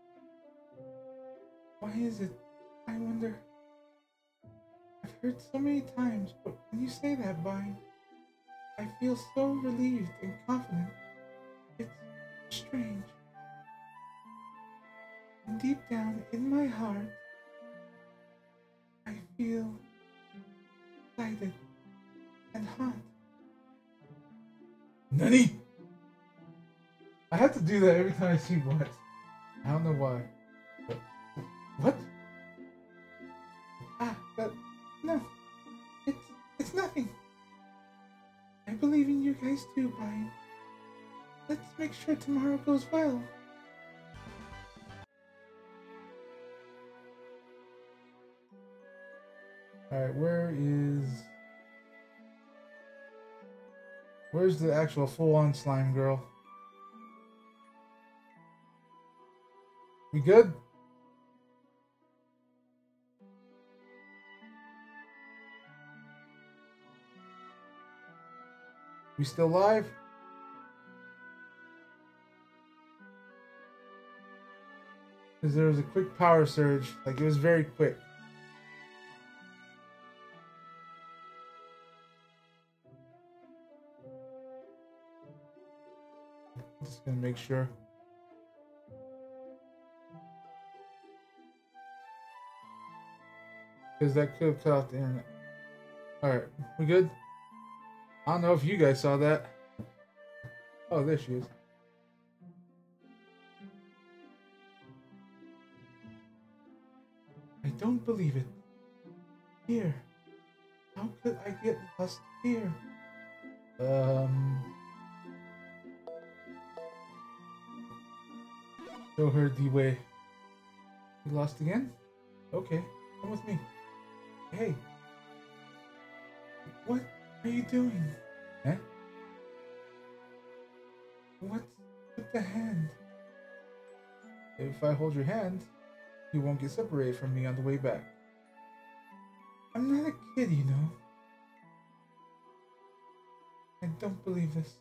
Why is it? I wonder. I've heard so many times, but when you say that, Vine, I feel so relieved and confident. It's strange. And deep down in my heart, I feel excited and hot. Nani? I have to do that every time I see what. I don't know why. But, what? No. It's nothing. I believe in you guys too, Brian. Let's make sure tomorrow goes well. Alright, where's the actual full-on slime girl? We good? We still live? Because there was a quick power surge. It was very quick. Just gonna make sure. Because that could have cut off the internet. Alright, we good? I don't know if you guys saw that. Oh, there she is. I don't believe it. Here. How could I get lost here? Show her the way. You lost again? Okay, come with me. Hey. What are you doing? Eh? What's with the hand? If I hold your hand, you won't get separated from me on the way back. I'm not a kid, you know. I don't believe this.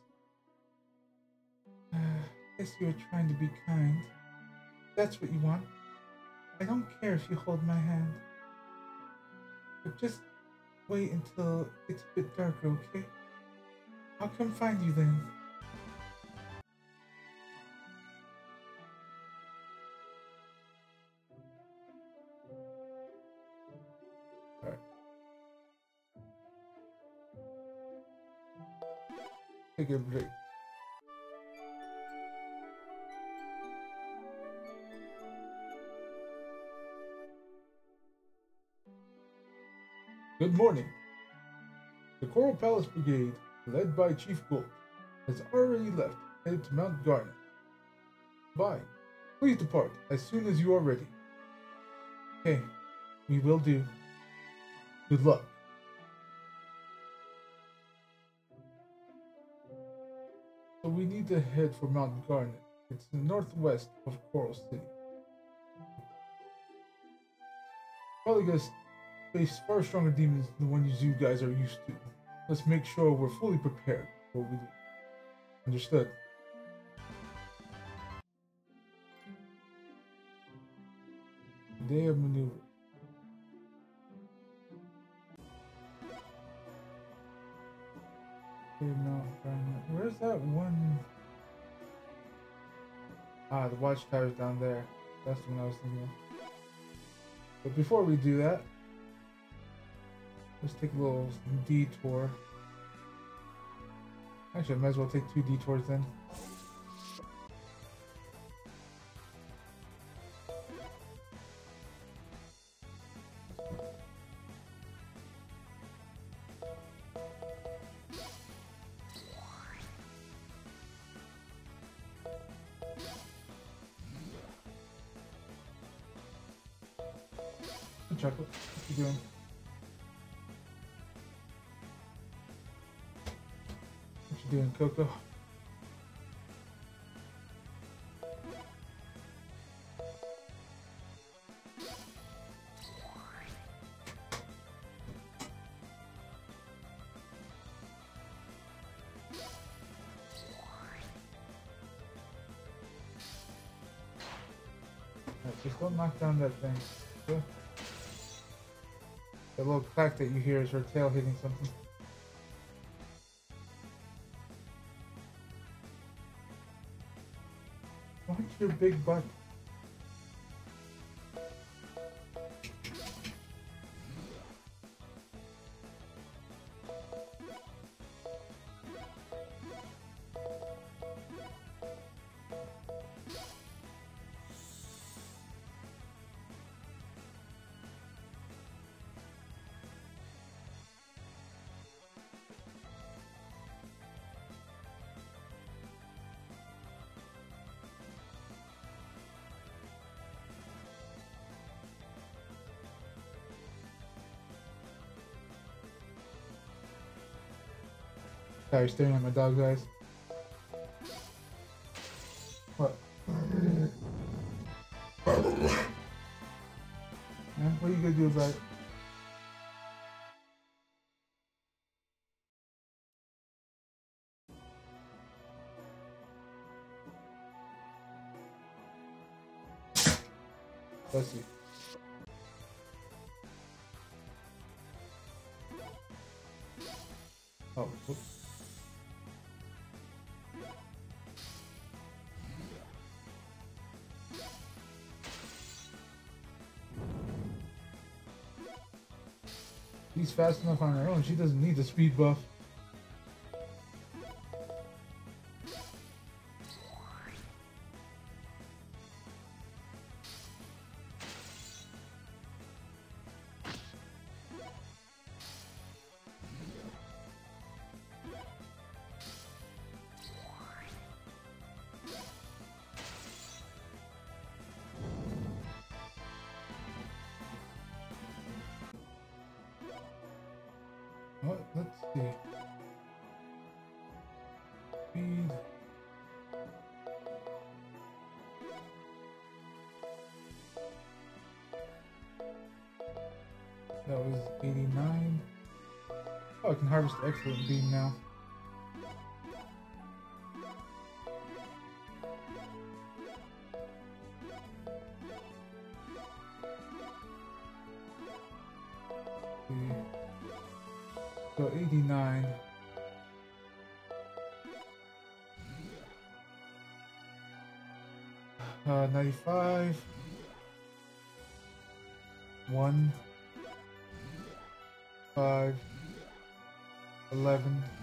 Guess you were trying to be kind. That's what you want. I don't care if you hold my hand. But just wait until it's a bit darker, okay? I'll come find you then. Alright. Take a break. Good morning. The Coral Palace Brigade, led by Chief Gold, has already left, headed to Mount Garnet. Bye. Please depart as soon as you are ready. Okay, we will do. Good luck. So we need to head for Mount Garnet. It's northwest of Coral City. Probably gonna face far stronger demons than the ones you guys are used to. Let's make sure we're fully prepared before we leave. Understood? Day of maneuver. no, where's that one? Ah, the watchtower's down there. That's the one I was thinking of. But before we do that, let's take a little detour. Actually, I might as well take 2 detours then. Hey, Chocolate, what you doing? What you doing, Coco? Alright, just don't knock down that thing. Okay? That little clack that you hear is her tail hitting something. Watch your big butt. Sorry, staring at my dog's eyes. What? Yeah, what are you gonna do about it? Let's see. Oh, whoops. She's fast enough on her own. She doesn't need the speed buff. What? Let's see. Speed. That was 89. Oh, I can harvest the excellent beam now. So 89. 95. 1. 5. 11.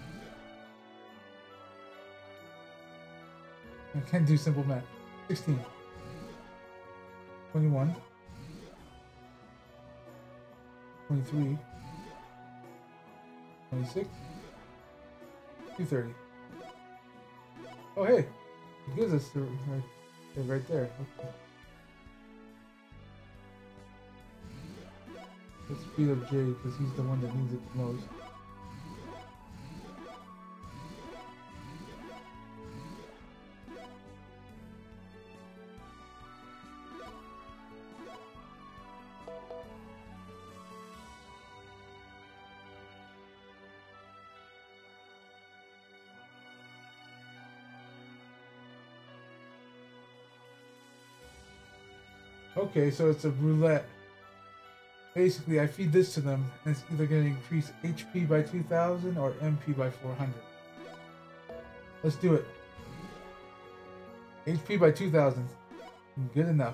I can't do simple math. 16. 21. 23. 26. 230. Oh, hey! It gives us the right there. Okay. Let's speed up Jay because he's the one that needs it the most. Okay, so it's a roulette. Basically, I feed this to them, and it's either going to increase HP by 2,000 or MP by 400. Let's do it. HP by 2,000. Good enough.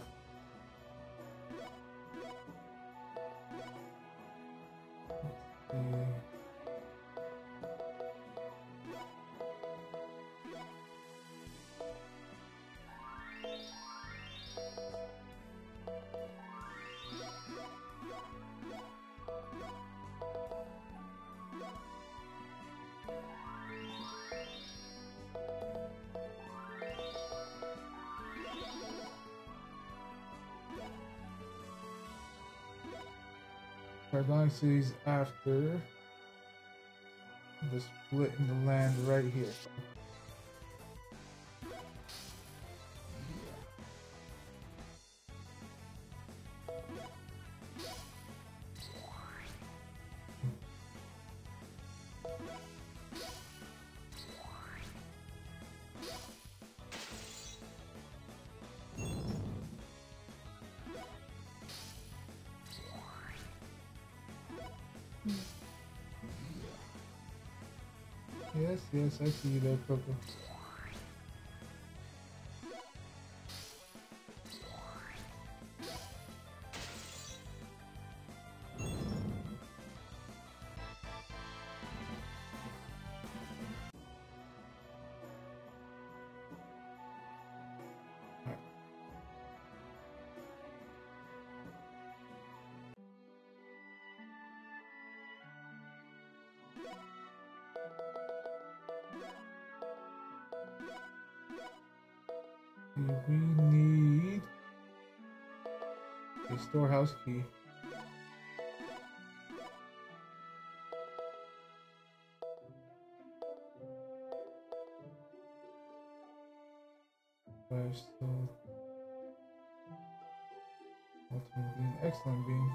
Cardonic City's after the split in the land right here. Yes, I see you there, Coco. We need a storehouse key. So ultimate bean, excellent bean.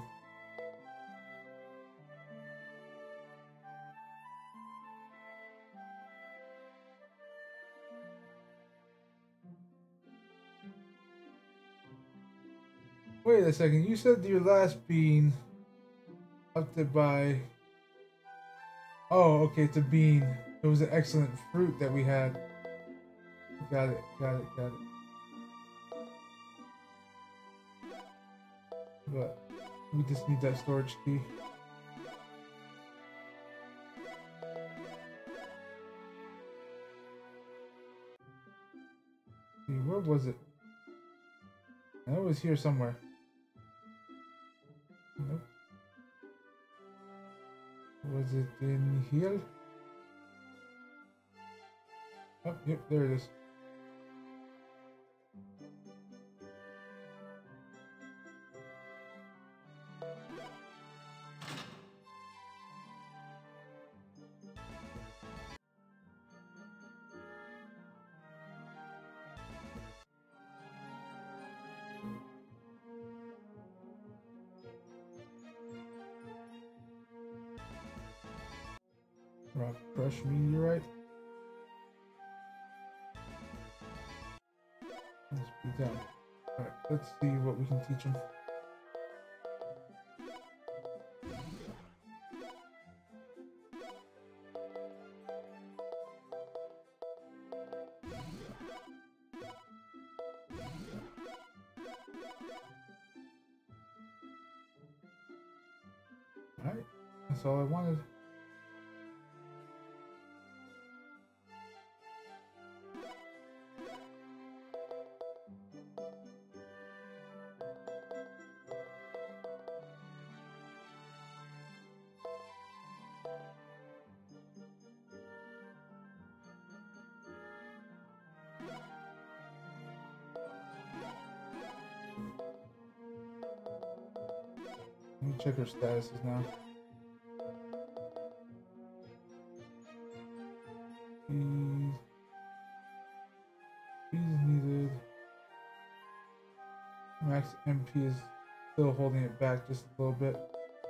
Wait a second, you said your last bean upped it by... Oh, okay, it's a bean. It was an excellent fruit that we had. Got it. But we just need that storage key. See, where was it? I know it was here somewhere. Nope. Was it in here? Oh, yep, there it is. Rock Crush Meteorite. Let's be down. Alright, let's see what we can teach him. Alright, that's all I wanted. Let me check her statuses now. He's needed. Max MP is still holding it back just a little bit.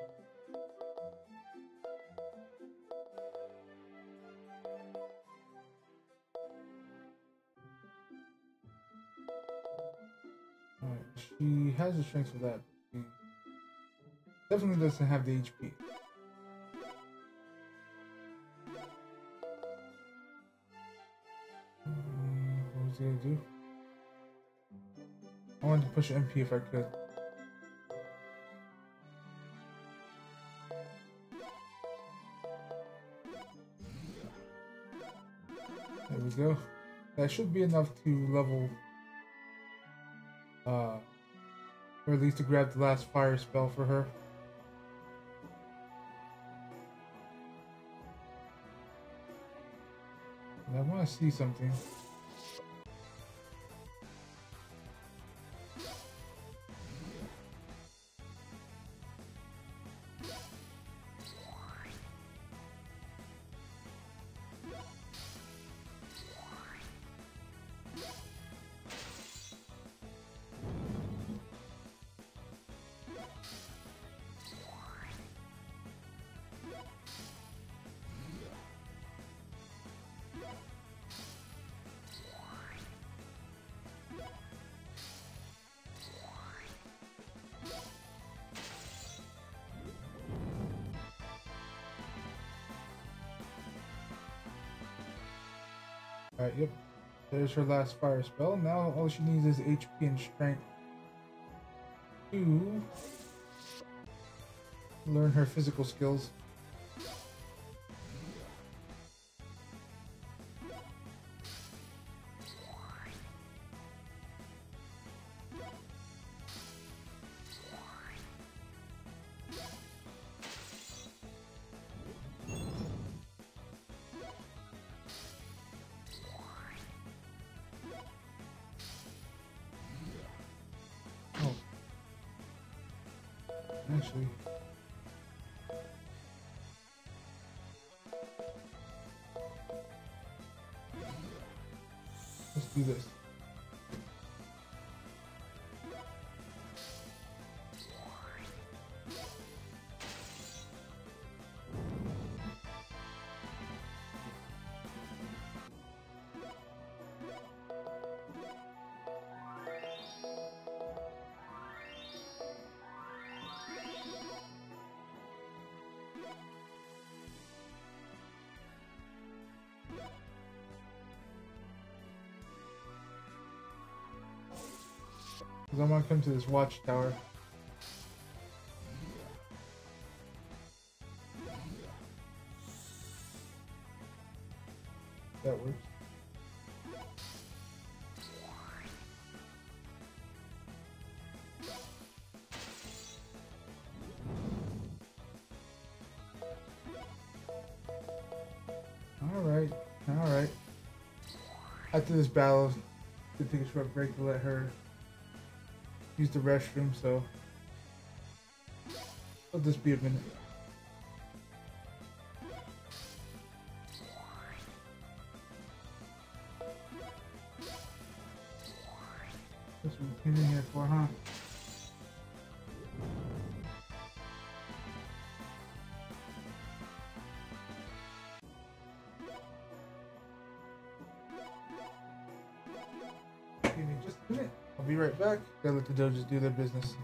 Alright, she has the strength for that. She definitely doesn't have the HP. What's he gonna do? I wanted to push MP if I could. There we go. That should be enough to level, or at least to grab the last fire spell for her. And I want to see something. Alright, yep. There's her last fire spell. Now all she needs is HP and strength to learn her physical skills. Oh. Actually. Let's do this. Because I want to come to this watchtower. That works. Alright, alright. After this battle, I'm gonna take a short break to let her use the restroom, so it'll just be a minute. That's what we came in here for, huh? Give me just a minute. I'll be right back. Gotta let the doges do their business.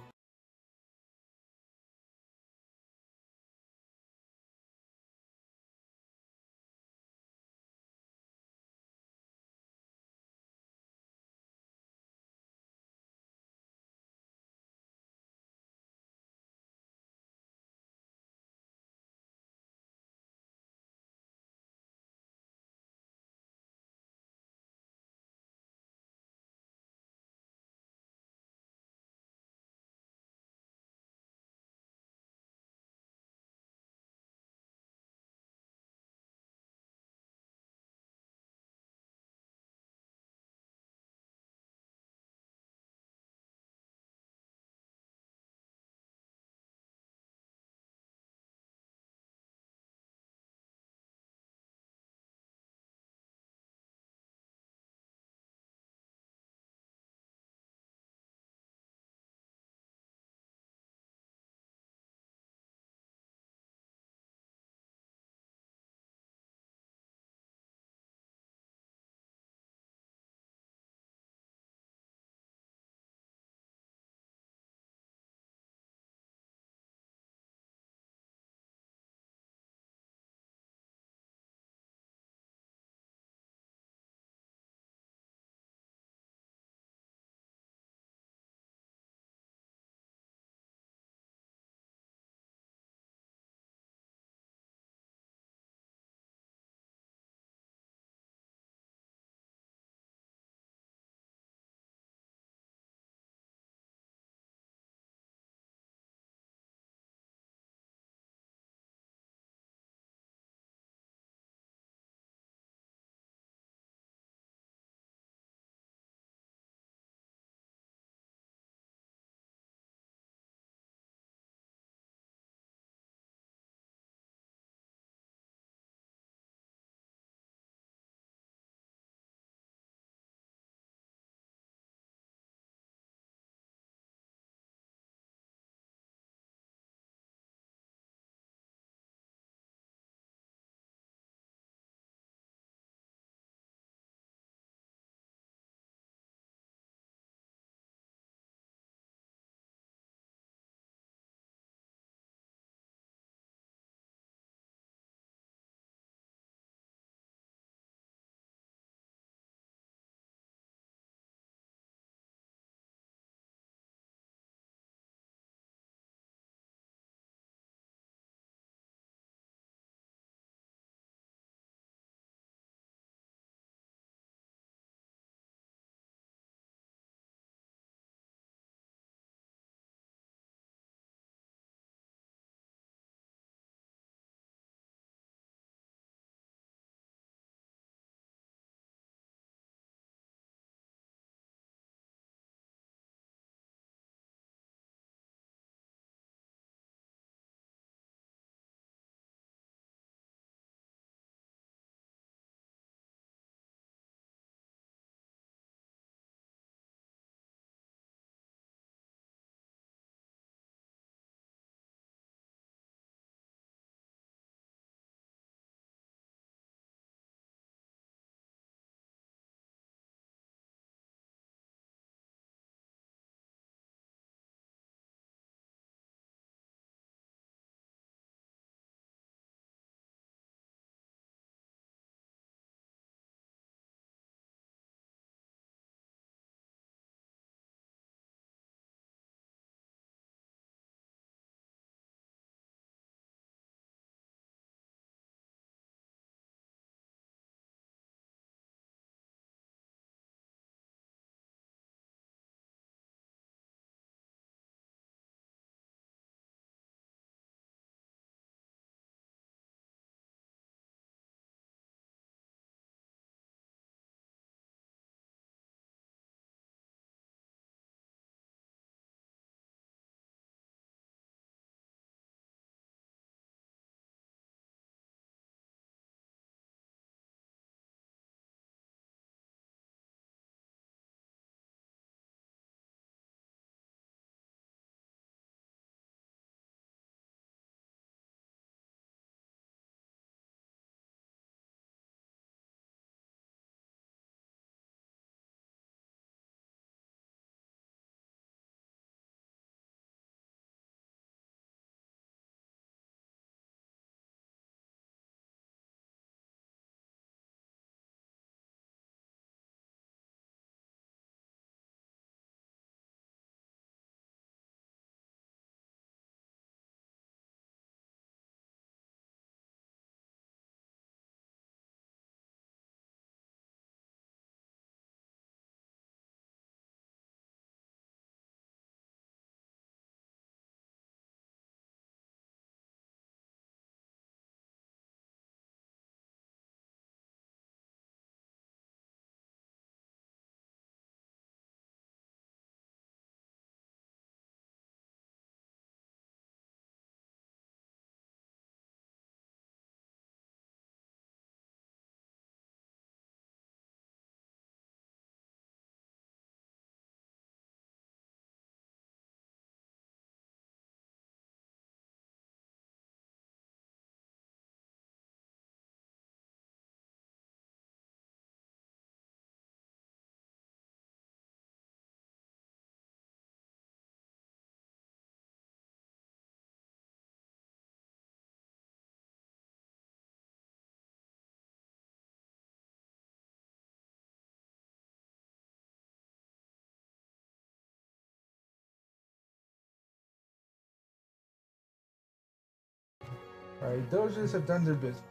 Alright, Doges have done their business.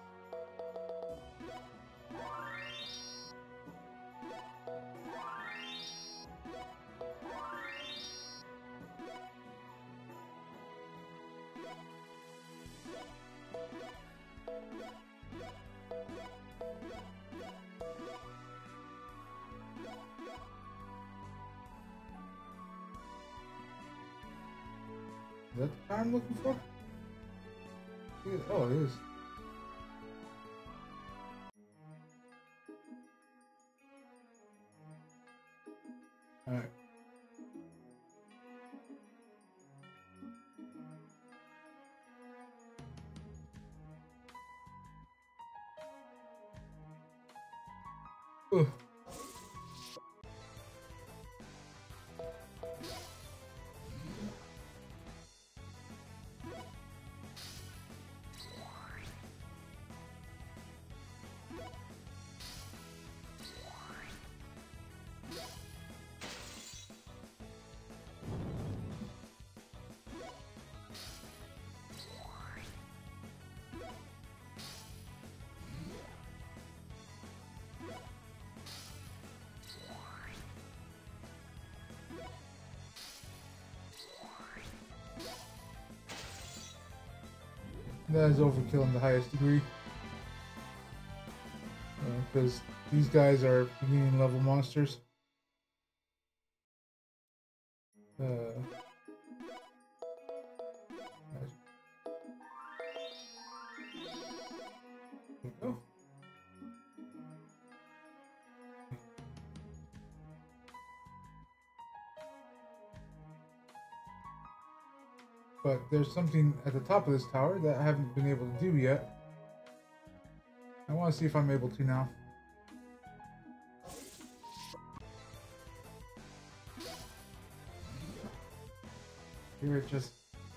Is that the car I'm looking for? Oh, it is. Alright. Ugh. That is overkill in the highest degree. Because these guys are beginning level monsters. There we go. But there's something at the top of this tower that I haven't been able to do yet. I want to see if I'm able to now. Here it just...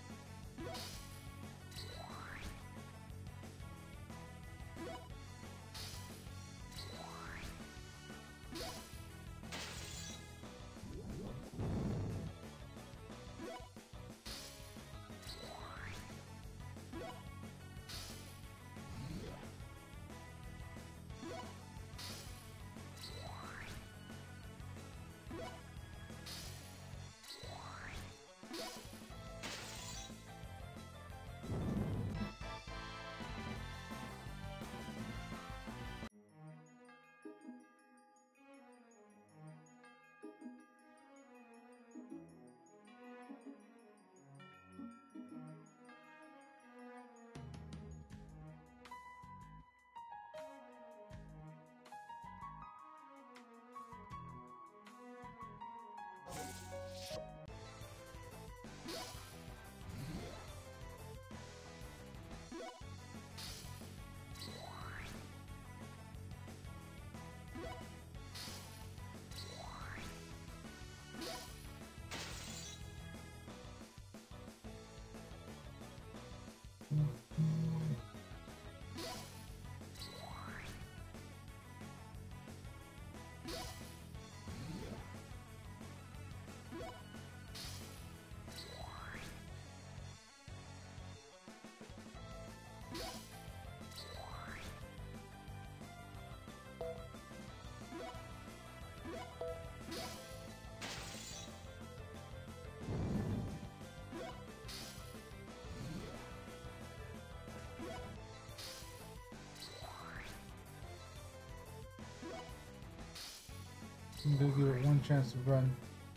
I'm gonna give it one chance to run.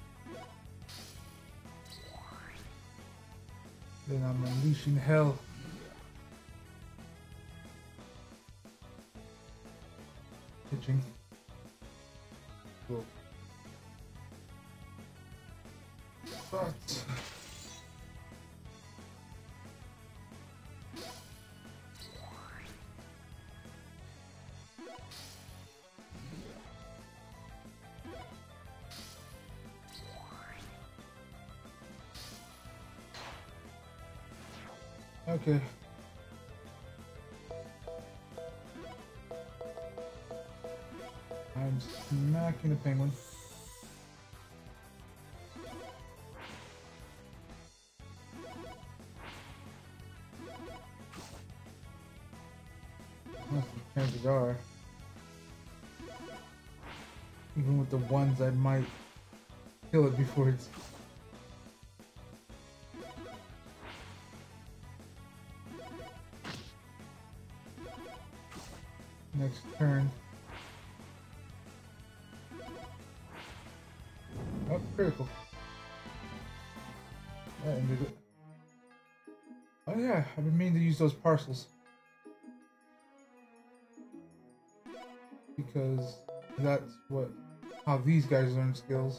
Then I'm unleashing hell. Pitching. Cool. But... Okay. I'm smacking a penguin. these are. Even with the ones, I might kill it before it's... Next turn. Oh, critical. That ended it. Oh yeah, I've been meaning to use those parcels. Because that's how these guys learn skills.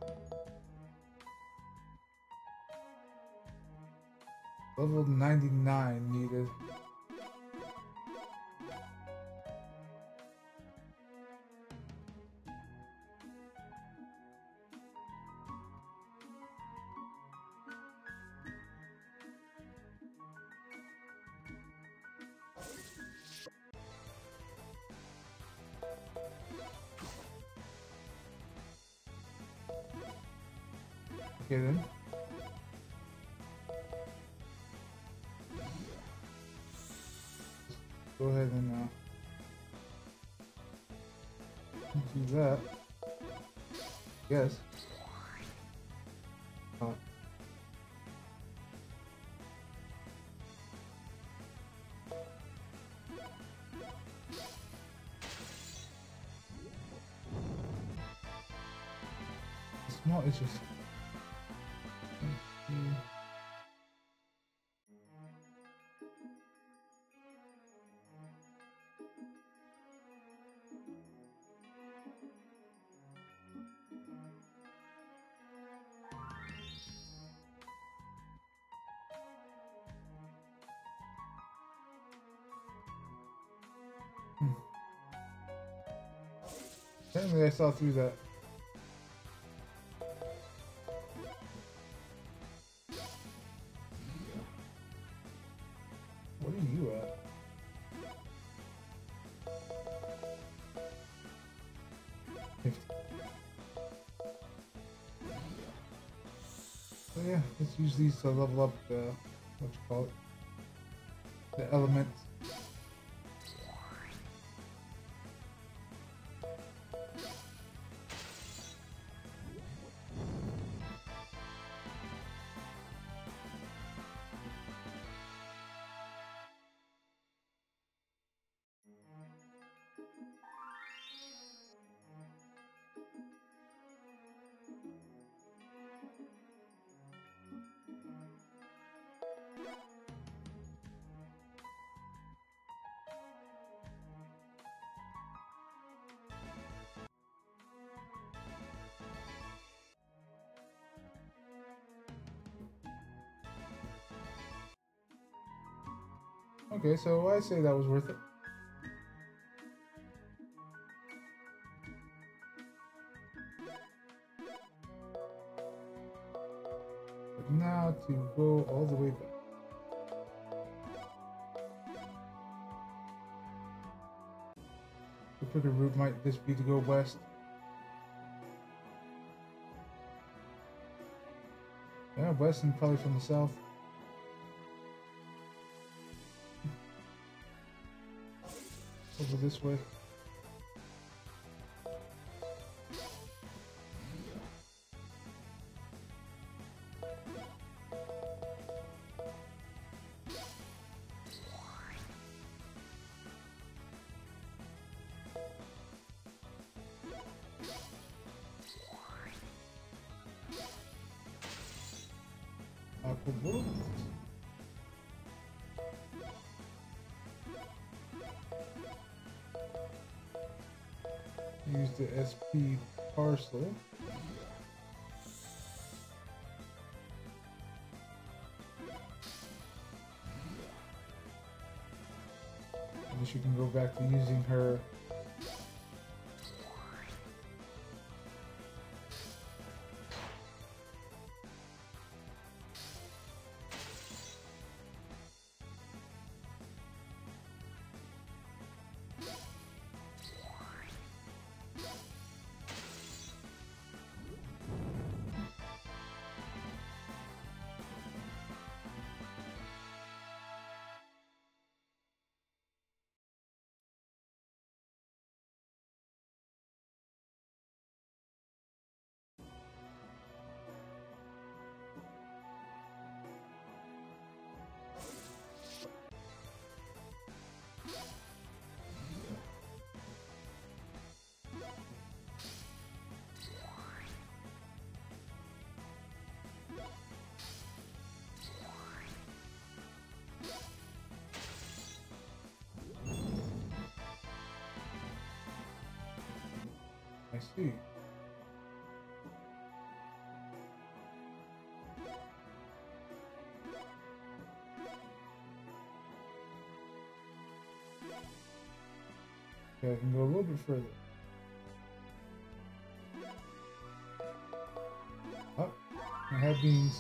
Level 99 needed. Okay then. Go ahead and do that. Yes. Small issues. Apparently I saw through that. What are you at? So yeah, let's use these to level up the, what you call it, the elements. Okay, so I say that was worth it. But now to go all the way back. The quicker route might just be to go west. Yeah, west and probably from the south. Over this way. Aqua. Use the SP parcel. I guess you can go back to using her see. Okay, I can go a little bit further. Oh, I have beans.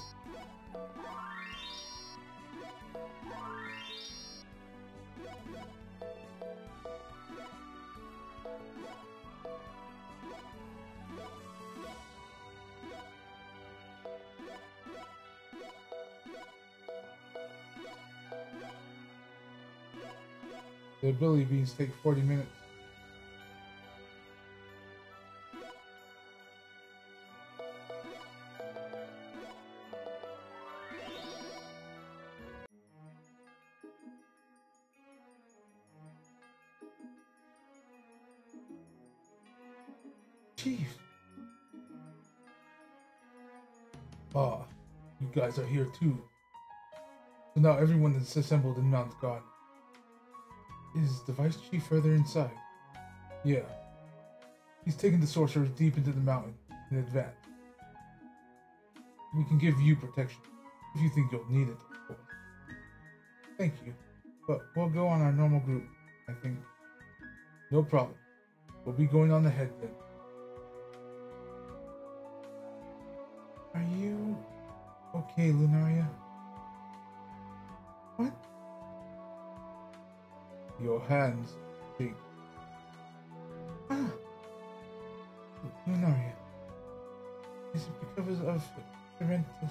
The ability beans take 40 minutes. Chief! Ah, you guys are here too. So now everyone is assembled in Mount God. Is the Vice Chief further inside? Yeah. He's taken the sorcerers deep into the mountain in advance. We can give you protection, if you think you'll need it, of course. Thank you. But we'll go on our normal group, I think. No problem. We'll be going on ahead then. Are you okay, Lunaria? What? Your hands shake. Ah! Lunaria. Is it because of Serentus?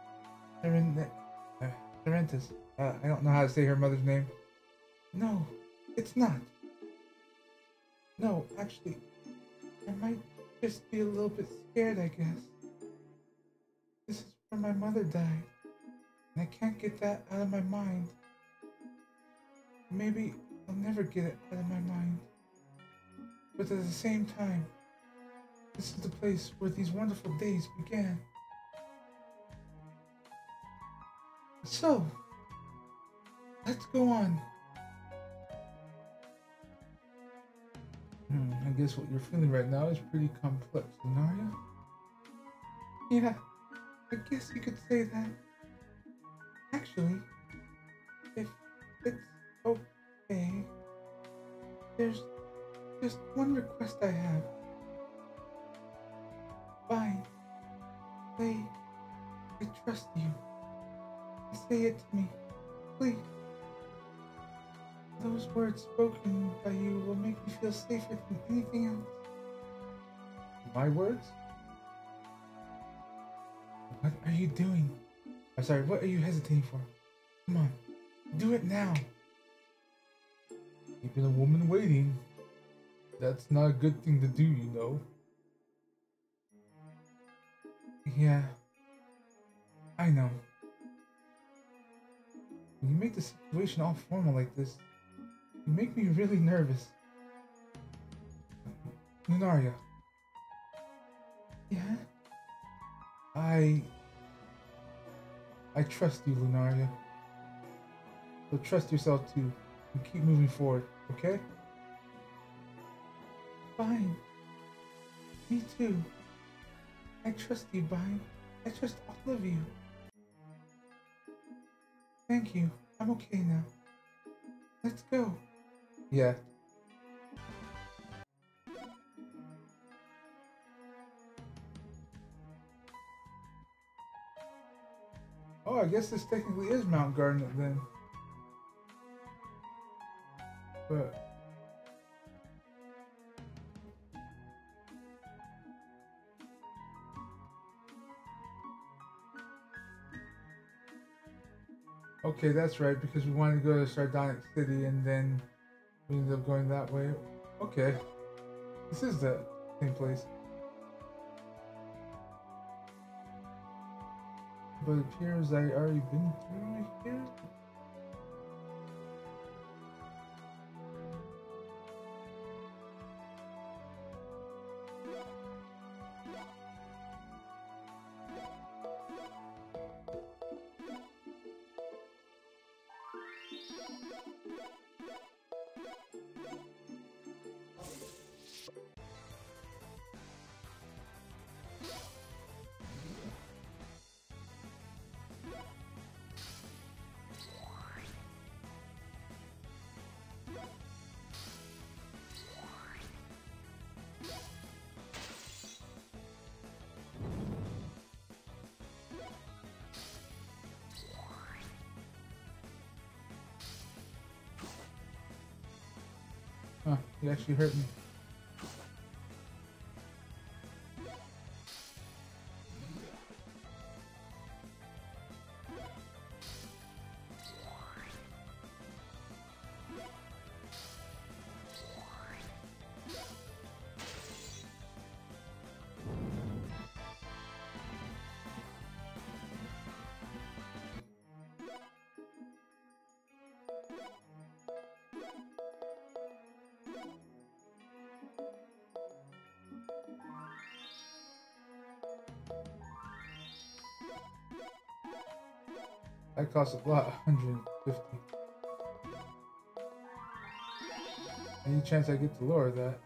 Serentus. I don't know how to say her mother's name. No, it's not. No, actually, I might just be a little bit scared, I guess. This is where my mother died, and I can't get that out of my mind. Maybe I'll never get it out of my mind. But at the same time, this is the place where these wonderful days began. So, let's go on. I guess what you're feeling right now is pretty complex, Lunaria. Yeah, I guess you could say that. Actually, if it's okay, there's just one request I have. Fine. I trust you. Say it to me, please. Those words spoken by you will make me feel safer than anything else. My words? What are you doing? I'm sorry, what are you hesitating for? Come on, do it now. Keeping a woman waiting. That's not a good thing to do, you know. Yeah, I know. When you make the situation all formal like this, you make me really nervous. Lunaria. Yeah? I trust you, Lunaria. So trust yourself too, and keep moving forward, okay? Fine. Me too. I trust you, Bine. I trust all of you. Thank you. I'm okay now. Let's go. Yeah. Oh, I guess this technically is Mount Garnet then. But okay, that's right, because we wanted to go to Sardonyx City and then we ended up going that way. Okay. This is the same place. But it appears I already been through here. Huh, he actually hurt me. That costs a lot, 150. Any chance I get to lower that?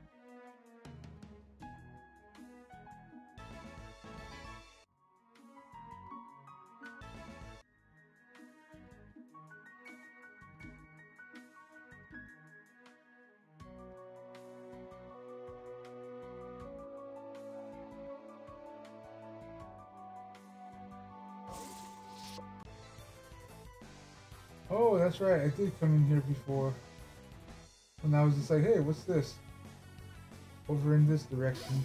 Oh, that's right. I did come in here before. And I was just like, hey, what's this? Over in this direction.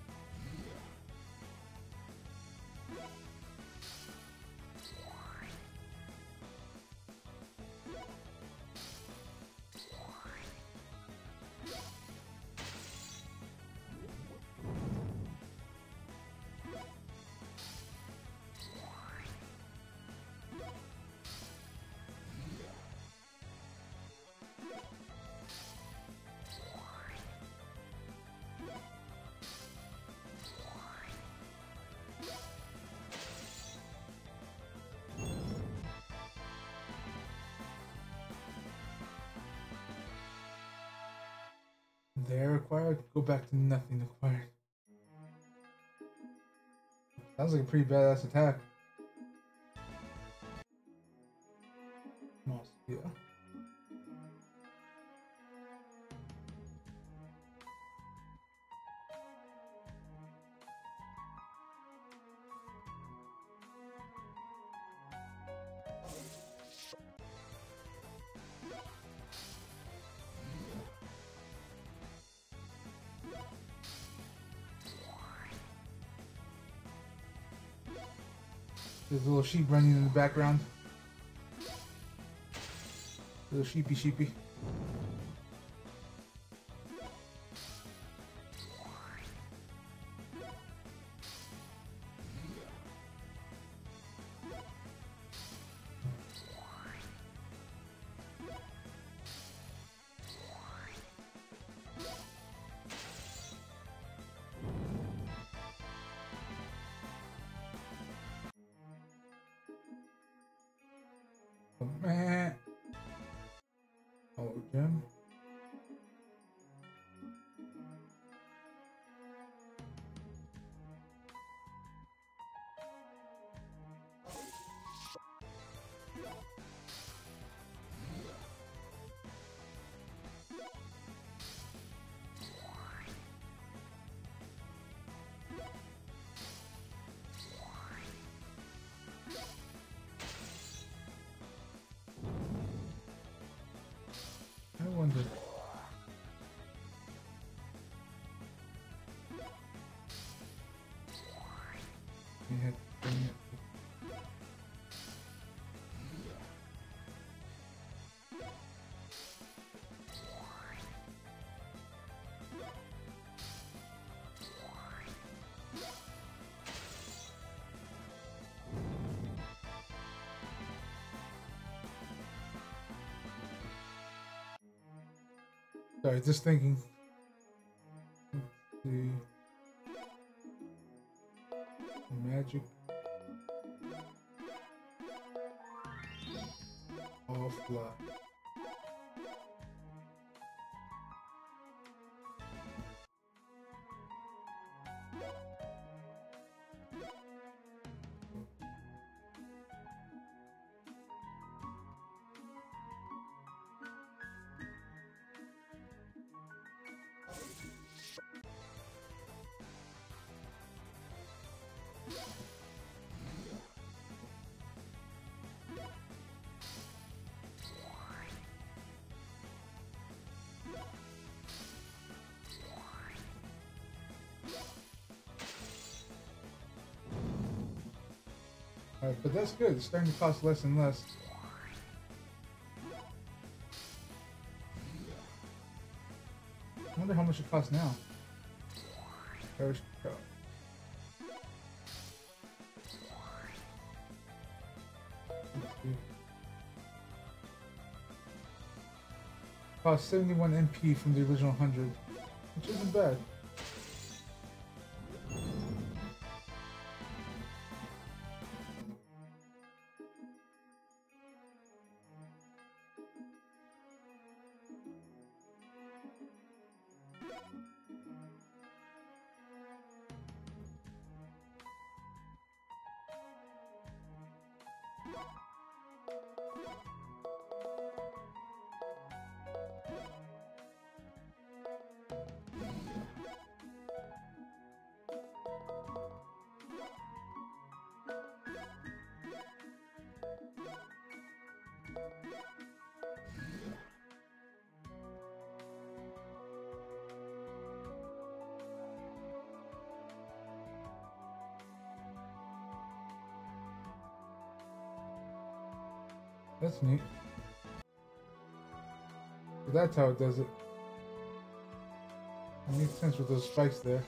There acquired, go back to nothing acquired. Sounds like a pretty badass attack. Yeah. There's a little sheep running in the background. Little sheepy. Man. Oh, gem. I wonder. Yeah, bring it. Sorry, just thinking. Let's see. Magic. Offline. Alright, but that's good. It's starting to cost less and less. I wonder how much it costs now. Let's see. Cost 71 MP from the original 100, which isn't bad. That's neat. So that's how it does it. It makes sense with those spikes there.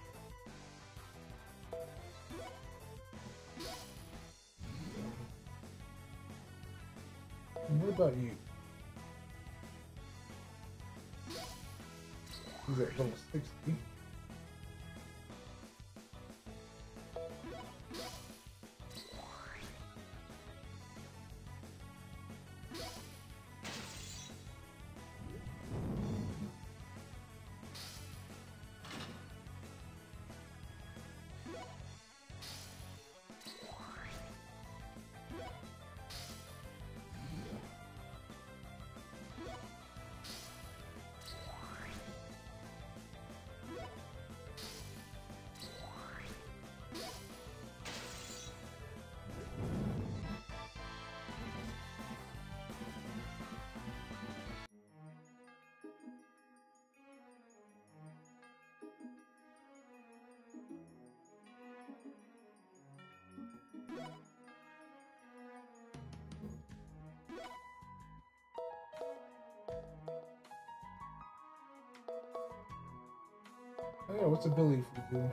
And what about you? He's at level 60. Oh yeah, what's ability for you?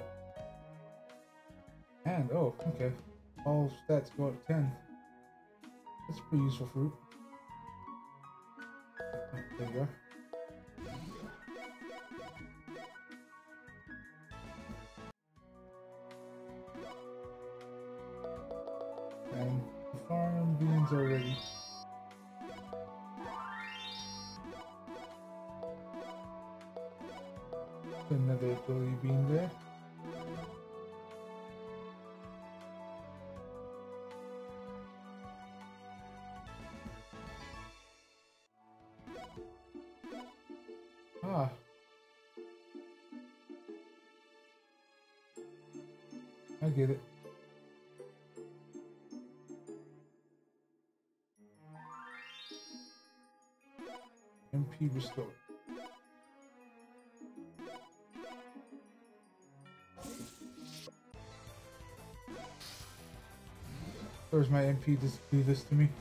And, oh, okay. All stats go up 10. That's a pretty useful fruit. There you go. And farm beans are ready. Another ability bean there. Ah. I get it. MP restored. Where's my MP to do this to me?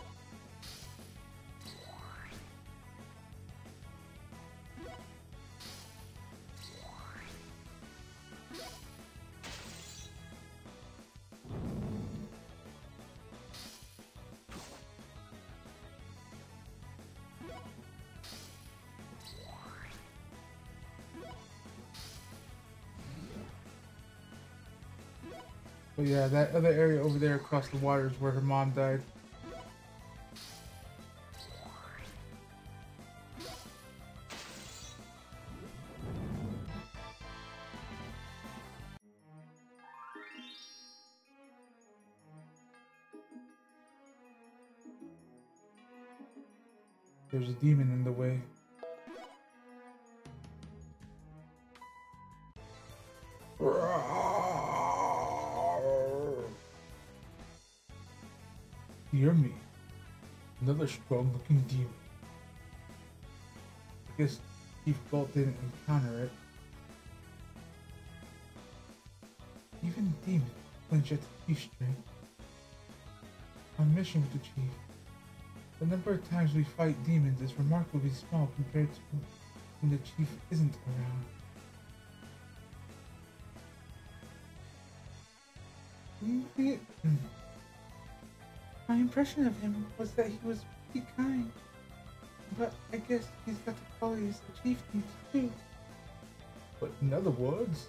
But yeah, that other area over there across the water is where her mom died. There's a demon in the way. Hear me. Another strong looking demon. I guess Chief Bolt didn't encounter it. Even demons flinch at the Chief's strength. on mission with the chief. The number of times we fight demons is remarkably small compared to when the chief isn't around. My impression of him was that he was pretty kind, but I guess he's got the qualities the chief needs too. But in other words,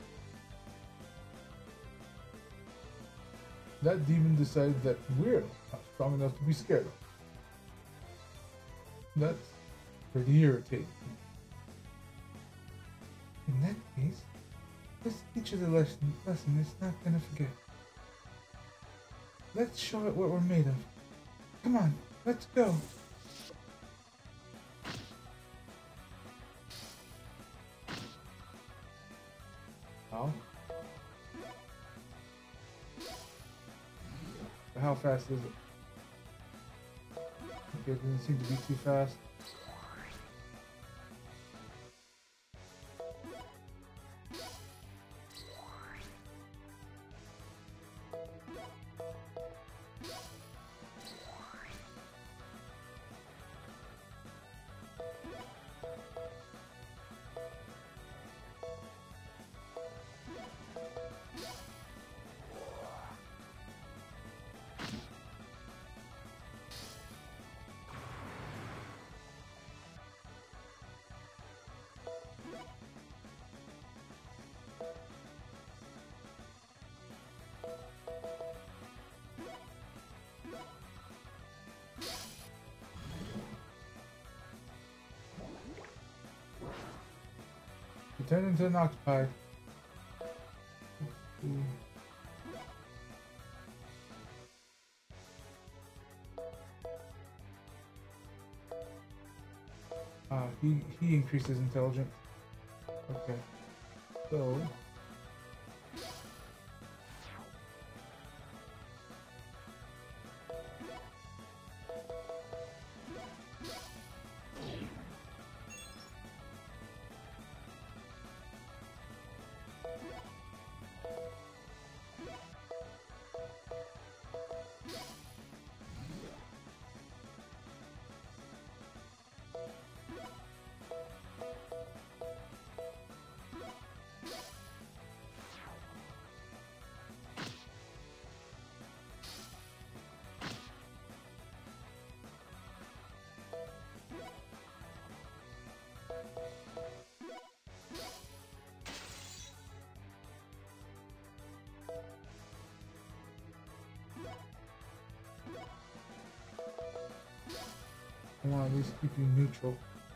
that demon decided that we're not strong enough to be scared of. That's pretty irritating. In that case, let's teach it a lesson it's not gonna forget. Let's show it what we're made of. Come on, let's go. Oh. How fast is it? Okay, it doesn't seem to be too fast. You turn into an octopi. He increases intelligence. Okay. So I want to at least keep you neutral.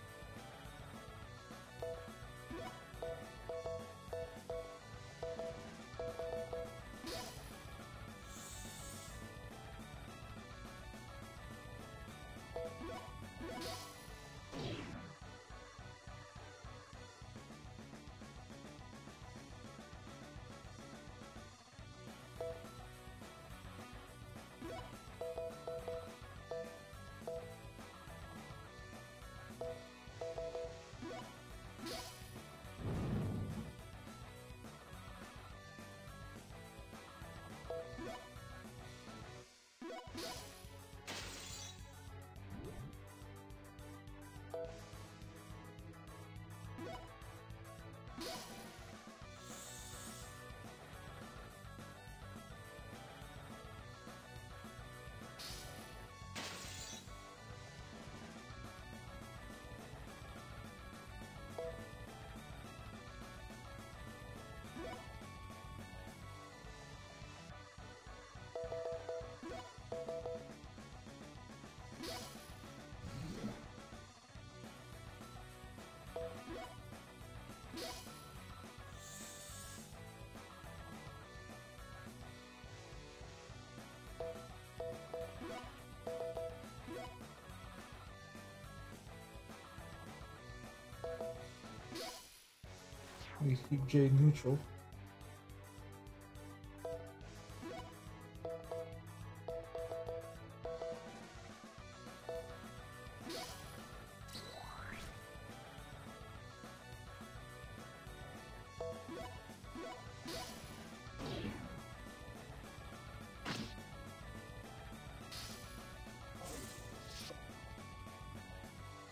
We keep J neutral.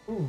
Ooh.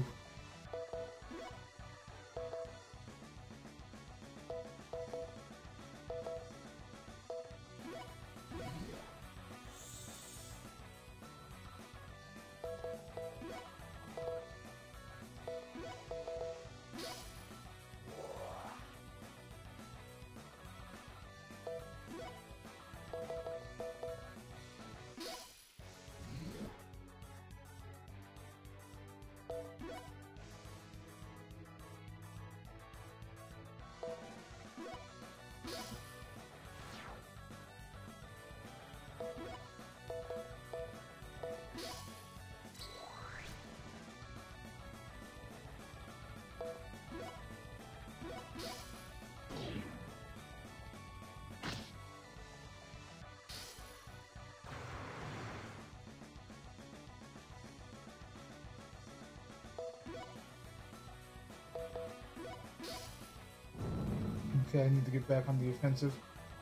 Okay, I need to get back on the offensive.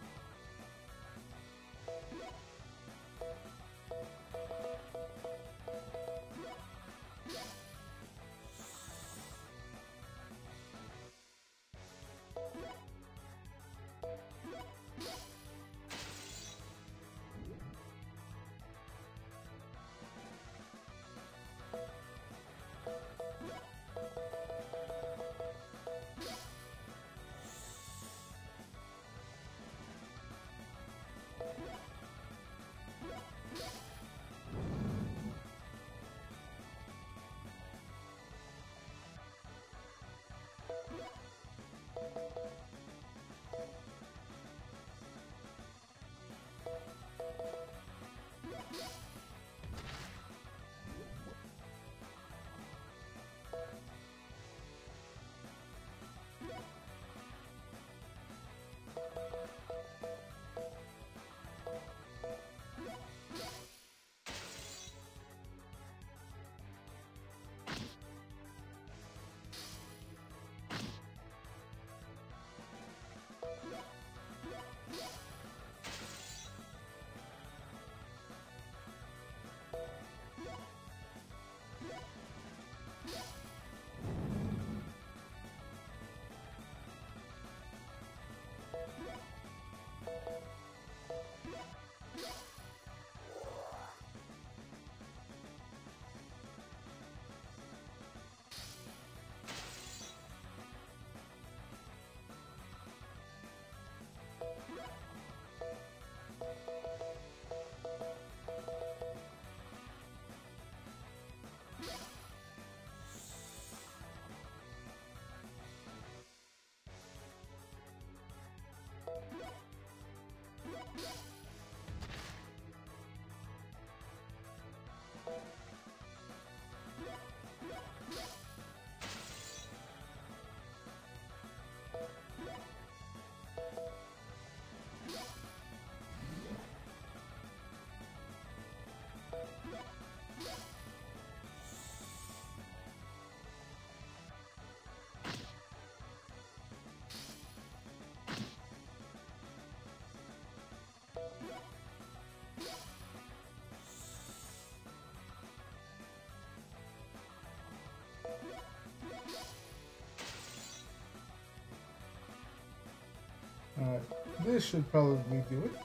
This should probably do it.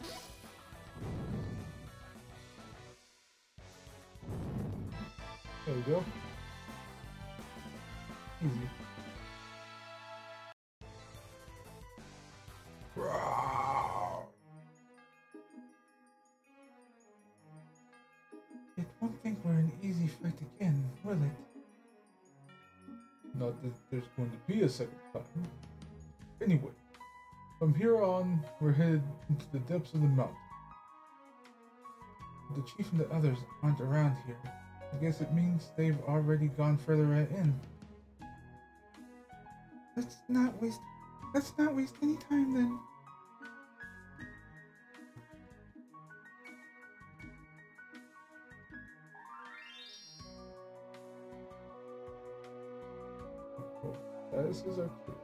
There we go. Easy. It won't think we're an easy fight again, will it? Not that there's going to be a second time. Anyway, from here on, we're headed into the depths of the mountain. The chief and the others aren't around here. I guess it means they've already gone further in. Let's not waste any time then. This is our clue.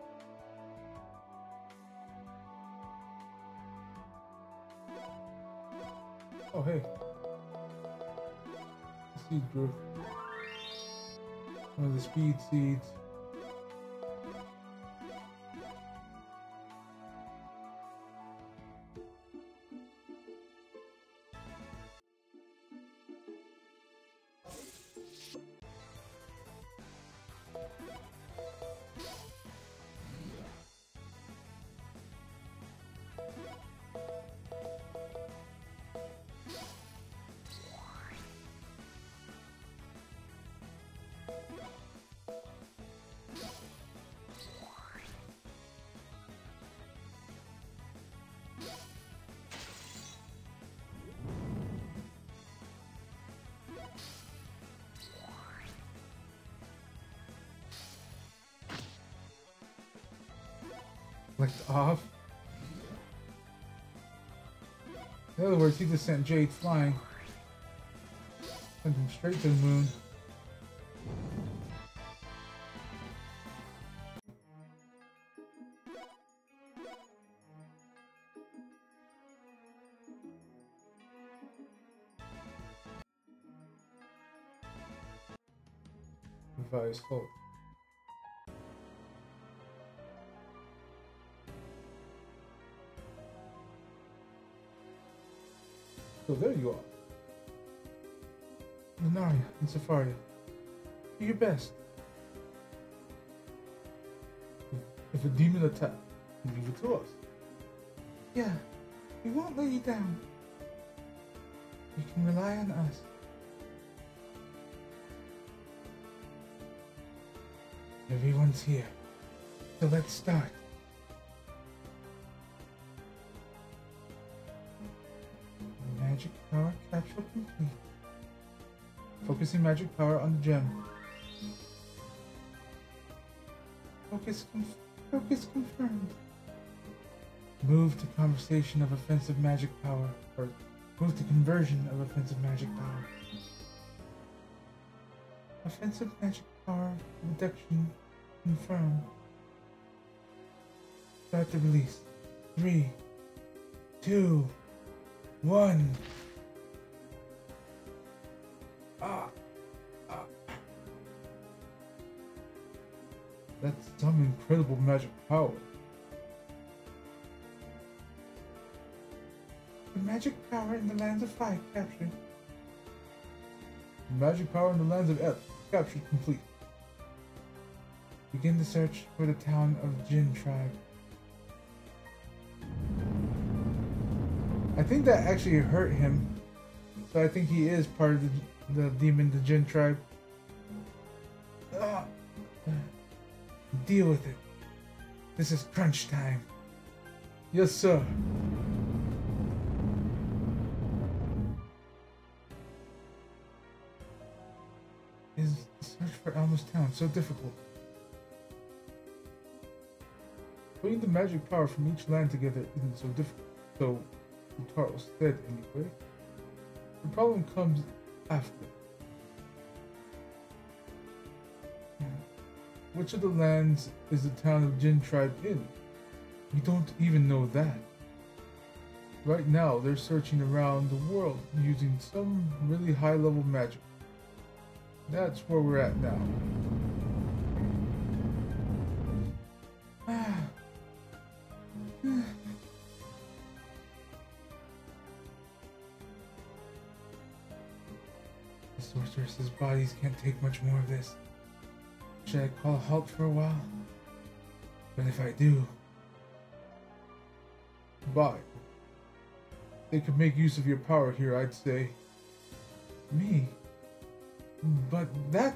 Oh hey. See, Drew. One of the speed seeds. Clicked off. In other words, he just sent Jade flying. Sent him straight to the moon. Revise hope. So there you are. Lunaria and Safaria. Do your best. If a demon attacks, leave it to us. Yeah, we won't let you down. You can rely on us. Everyone's here. So let's start. Magic power capsule complete. Focusing magic power on the gem. Focus confirmed. Move to conversation of offensive magic power. Or move to conversion of offensive magic power. Offensive magic power reduction confirmed. Start the release. 3, 2, 1. That's some incredible magic power. The magic power in the lands of Fire captured. The magic power in the lands of F captured complete. Begin the search for the town of Jin tribe. I think that actually hurt him. So I think he is part of the demon, the Jin tribe. Deal with it. This is crunch time. Yes, sir. Is the search for Alma's town so difficult? Putting the magic power from each land together isn't so difficult. So, Utaro said anyway. The problem comes after. Which of the lands is the town of Jin tribe in? We don't even know that. Right now, they're searching around the world using some really high-level magic. That's where we're at now. The sorceress's bodies can't take much more of this. Should I call a halt for a while? But if I do... Bye. They could make use of your power here, I'd say. Me? But that...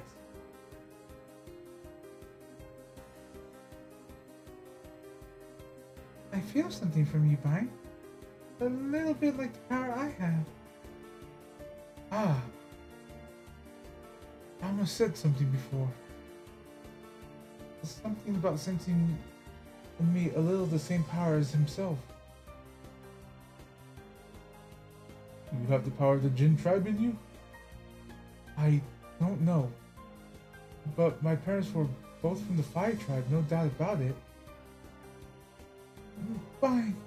I feel something from you, Bine. A little bit like the power I have. Ah. I almost said something before. Something about sensing in me a little the same power as himself. You have the power of the Jin tribe in you? I don't know. But my parents were both from the Fire tribe, no doubt about it. Fine.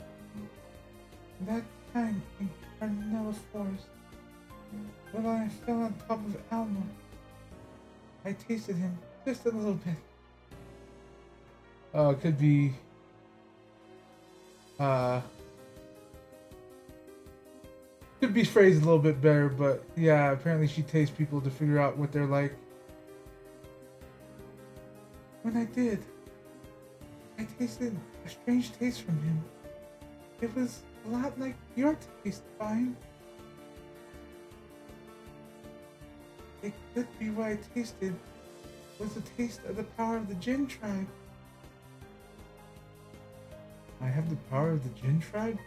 That time in Carnella Forest, when I fell on top of Alma, I tasted him just a little bit. It could be uh could be phrased a little bit better, but yeah, apparently she tastes people to figure out what they're like. When I did, I tasted a strange taste from him. It was a lot like your taste, Vine. It could be what I tasted was the taste of the power of the Jinn tribe. I have the power of the Jinn tribe?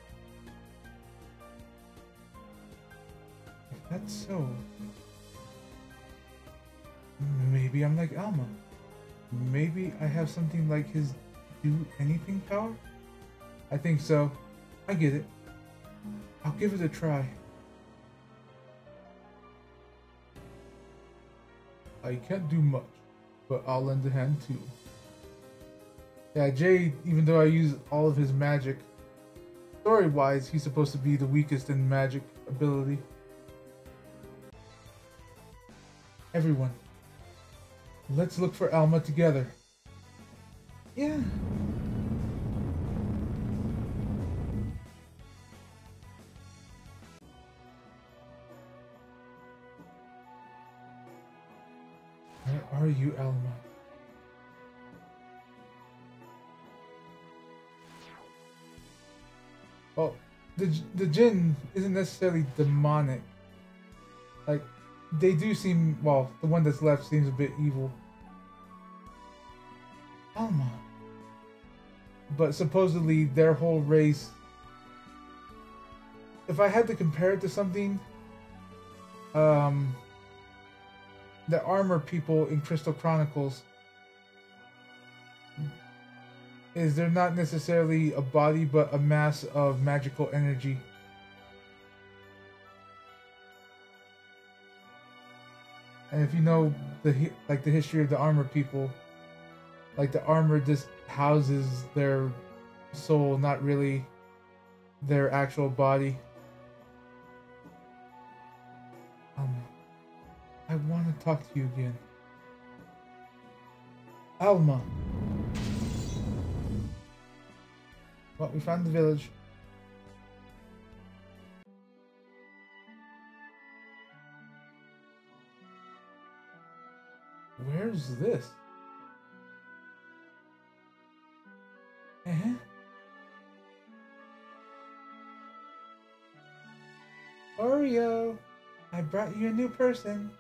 If that's so, maybe I'm like Alma. Maybe I have something like his do anything power? I think so. I get it. I'll give it a try. I can't do much, but I'll lend a hand too. Yeah, Jade, even though I use all of his magic, story-wise, he's supposed to be the weakest in magic ability. Everyone, let's look for Alma together. Yeah. Where are you, Alma? Well, the Jinn isn't necessarily demonic. Like, they do seem, well, the one that's left seems a bit evil. Alma. But supposedly their whole race, if I had to compare it to something, the armor people in Crystal Chronicles is they're not necessarily a body but a mass of magical energy. And if you know the history of the armor people, like the armor just houses their soul, not really their actual body. I want to talk to you again. Alma. Well, we found the village. Where's this? Oreo, I brought you a new person.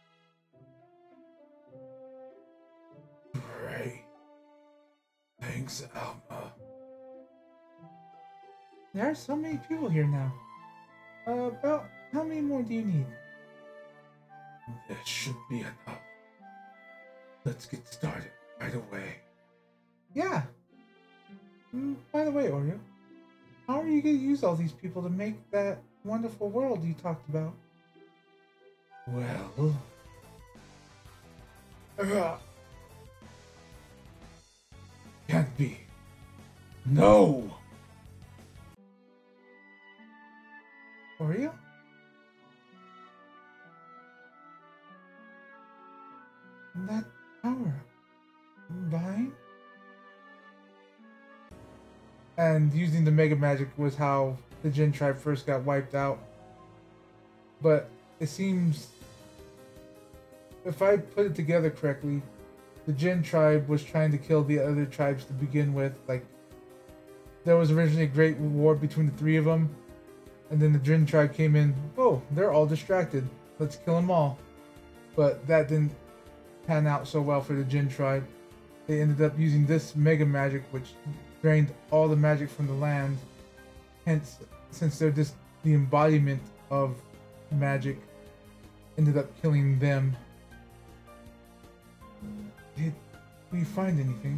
Great. Thanks, Alma. There are so many people here now. About how many more do you need? This should be enough. Let's get started right away. Yeah. By the way, Oreo, how are you going to use all these people to make that wonderful world you talked about? Well... Can't be. No! Oreo? That power. Vine? And using the Mega Magic was how the Jinn tribe first got wiped out. But it seems, if I put it together correctly, the Jinn tribe was trying to kill the other tribes to begin with. Like, there was originally a great war between the three of them, and then the Jinn tribe came in. Oh, they're all distracted. Let's kill them all. But that didn't pan out so well for the Jinn tribe. They ended up using this Mega Magic, which drained all the magic from the land. Hence, since they're just the embodiment of magic, ended up killing them. Did we find anything?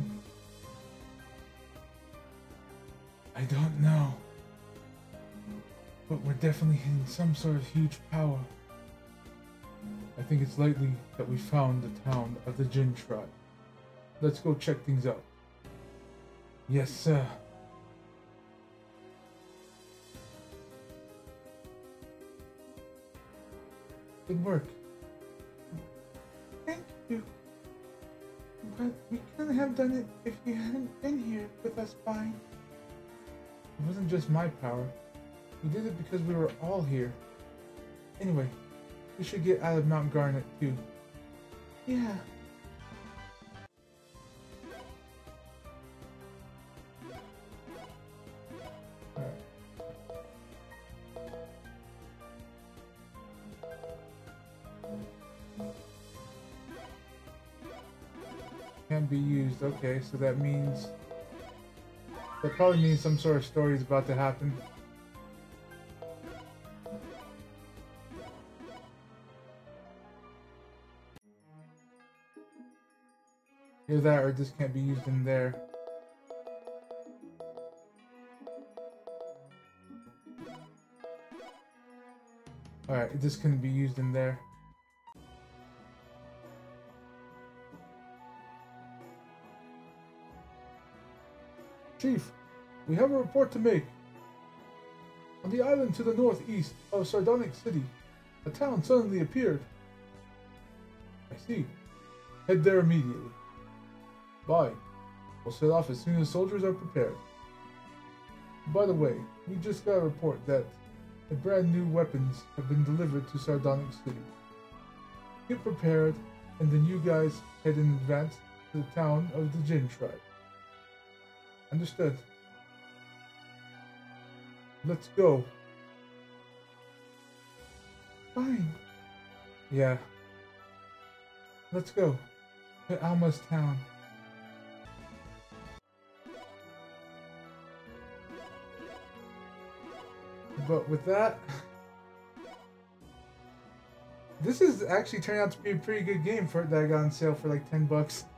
I don't know. But we're definitely hitting some sort of huge power. I think it's likely that we found the town of the Jinn tribe. Let's go check things out. Yes, sir. Good work. Thank you. you. But we couldn't have done it if you hadn't been here with us, Vine. It wasn't just my power. We did it because we were all here. Anyway, we should get out of Mount Garnet, too. Yeah. Can't be used. Okay, so that means... That probably means some sort of story is about to happen. Either that or this can't be used in there. Alright, this couldn't be used in there. Chief, we have a report to make. On the island to the northeast of Sardonyx City, a town suddenly appeared. I see. Head there immediately. Bye. We'll set off as soon as soldiers are prepared. By the way, we just got a report that the brand new weapons have been delivered to Sardonyx City. Get prepared, and then you guys head in advance to the town of the Jinn tribe. Understood. Let's go. Fine. Yeah. Let's go to Alma's town. But with that, this is actually turning out to be a pretty good game for that I got on sale for like $10.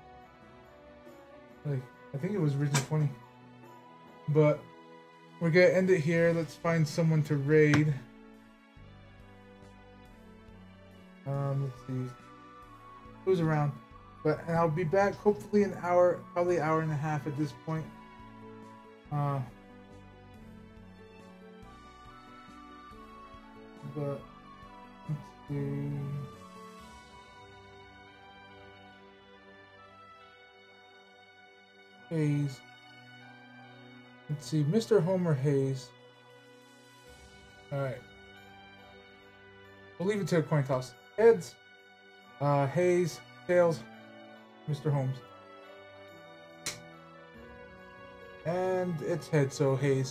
Like, I think it was originally 20. But we're gonna end it here. Let's find someone to raid. Let's see who's around. And I'll be back hopefully an hour, probably an hour and a half at this point. But let's see. Hayes. Let's see, Mr. Homer Hayes. Alright. We'll leave it to a coin toss. Heads, Hayes, tails, Mr. Holmes. And it's heads, so Hayes.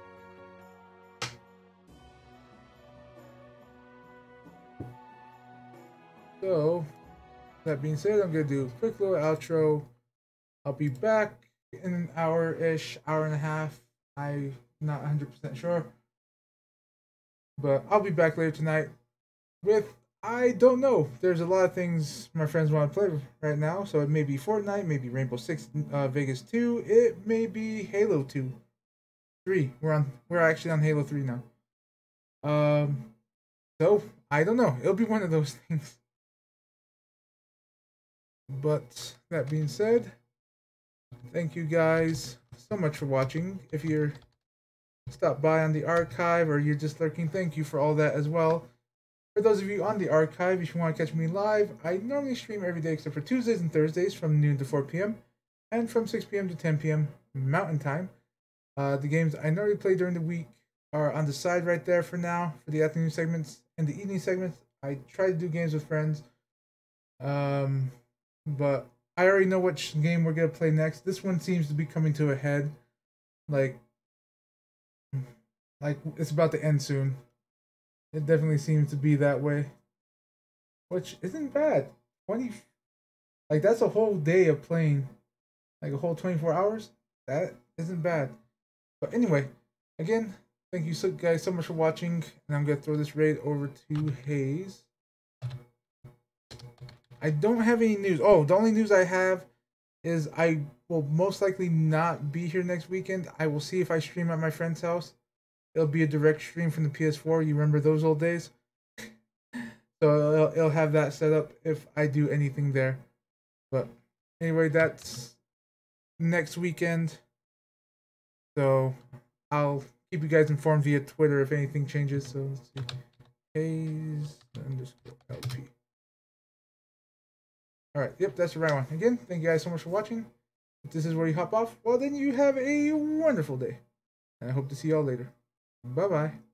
So, that being said, I'm going to do a quick little outro. I'll be back in an hour-ish, hour and a half. I'm not 100% sure. But I'll be back later tonight with, I don't know. There's a lot of things my friends want to play right now. So it may be Fortnite, maybe Rainbow Six Vegas 2. It may be Halo 2. 3. We're actually on Halo 3 now. So, I don't know. It'll be one of those things. But that being said, thank you guys so much for watching. If you're stopped by on the archive or you're just lurking, thank you for all that as well. For those of you on the archive, if you want to catch me live, I normally stream every day except for Tuesdays and Thursdays from noon to 4 p.m. and from 6 p.m. to 10 p.m. Mountain Time. The games I normally play during the week are on the side right there for now, for the afternoon segments and the evening segments. I try to do games with friends. But I already know which game we're going to play next. This one seems to be coming to a head. Like it's about to end soon. It definitely seems to be that way. Which isn't bad. That's a whole day of playing. Like a whole 24 hours. That isn't bad. But anyway, again, thank you guys so much for watching. And I'm going to throw this raid over to Hayes. I don't have any news. Oh, the only news I have is I will most likely not be here next weekend. I will see if I stream at my friend's house. It'll be a direct stream from the PS4. You remember those old days? So it'll have that set up if I do anything there. But anyway, that's next weekend. So I'll keep you guys informed via Twitter if anything changes. So let's see. Hayes_LP. Alright, yep, that's the right one. Again, thank you guys so much for watching. If this is where you hop off, well then you have a wonderful day. And I hope to see y'all later. Bye-bye.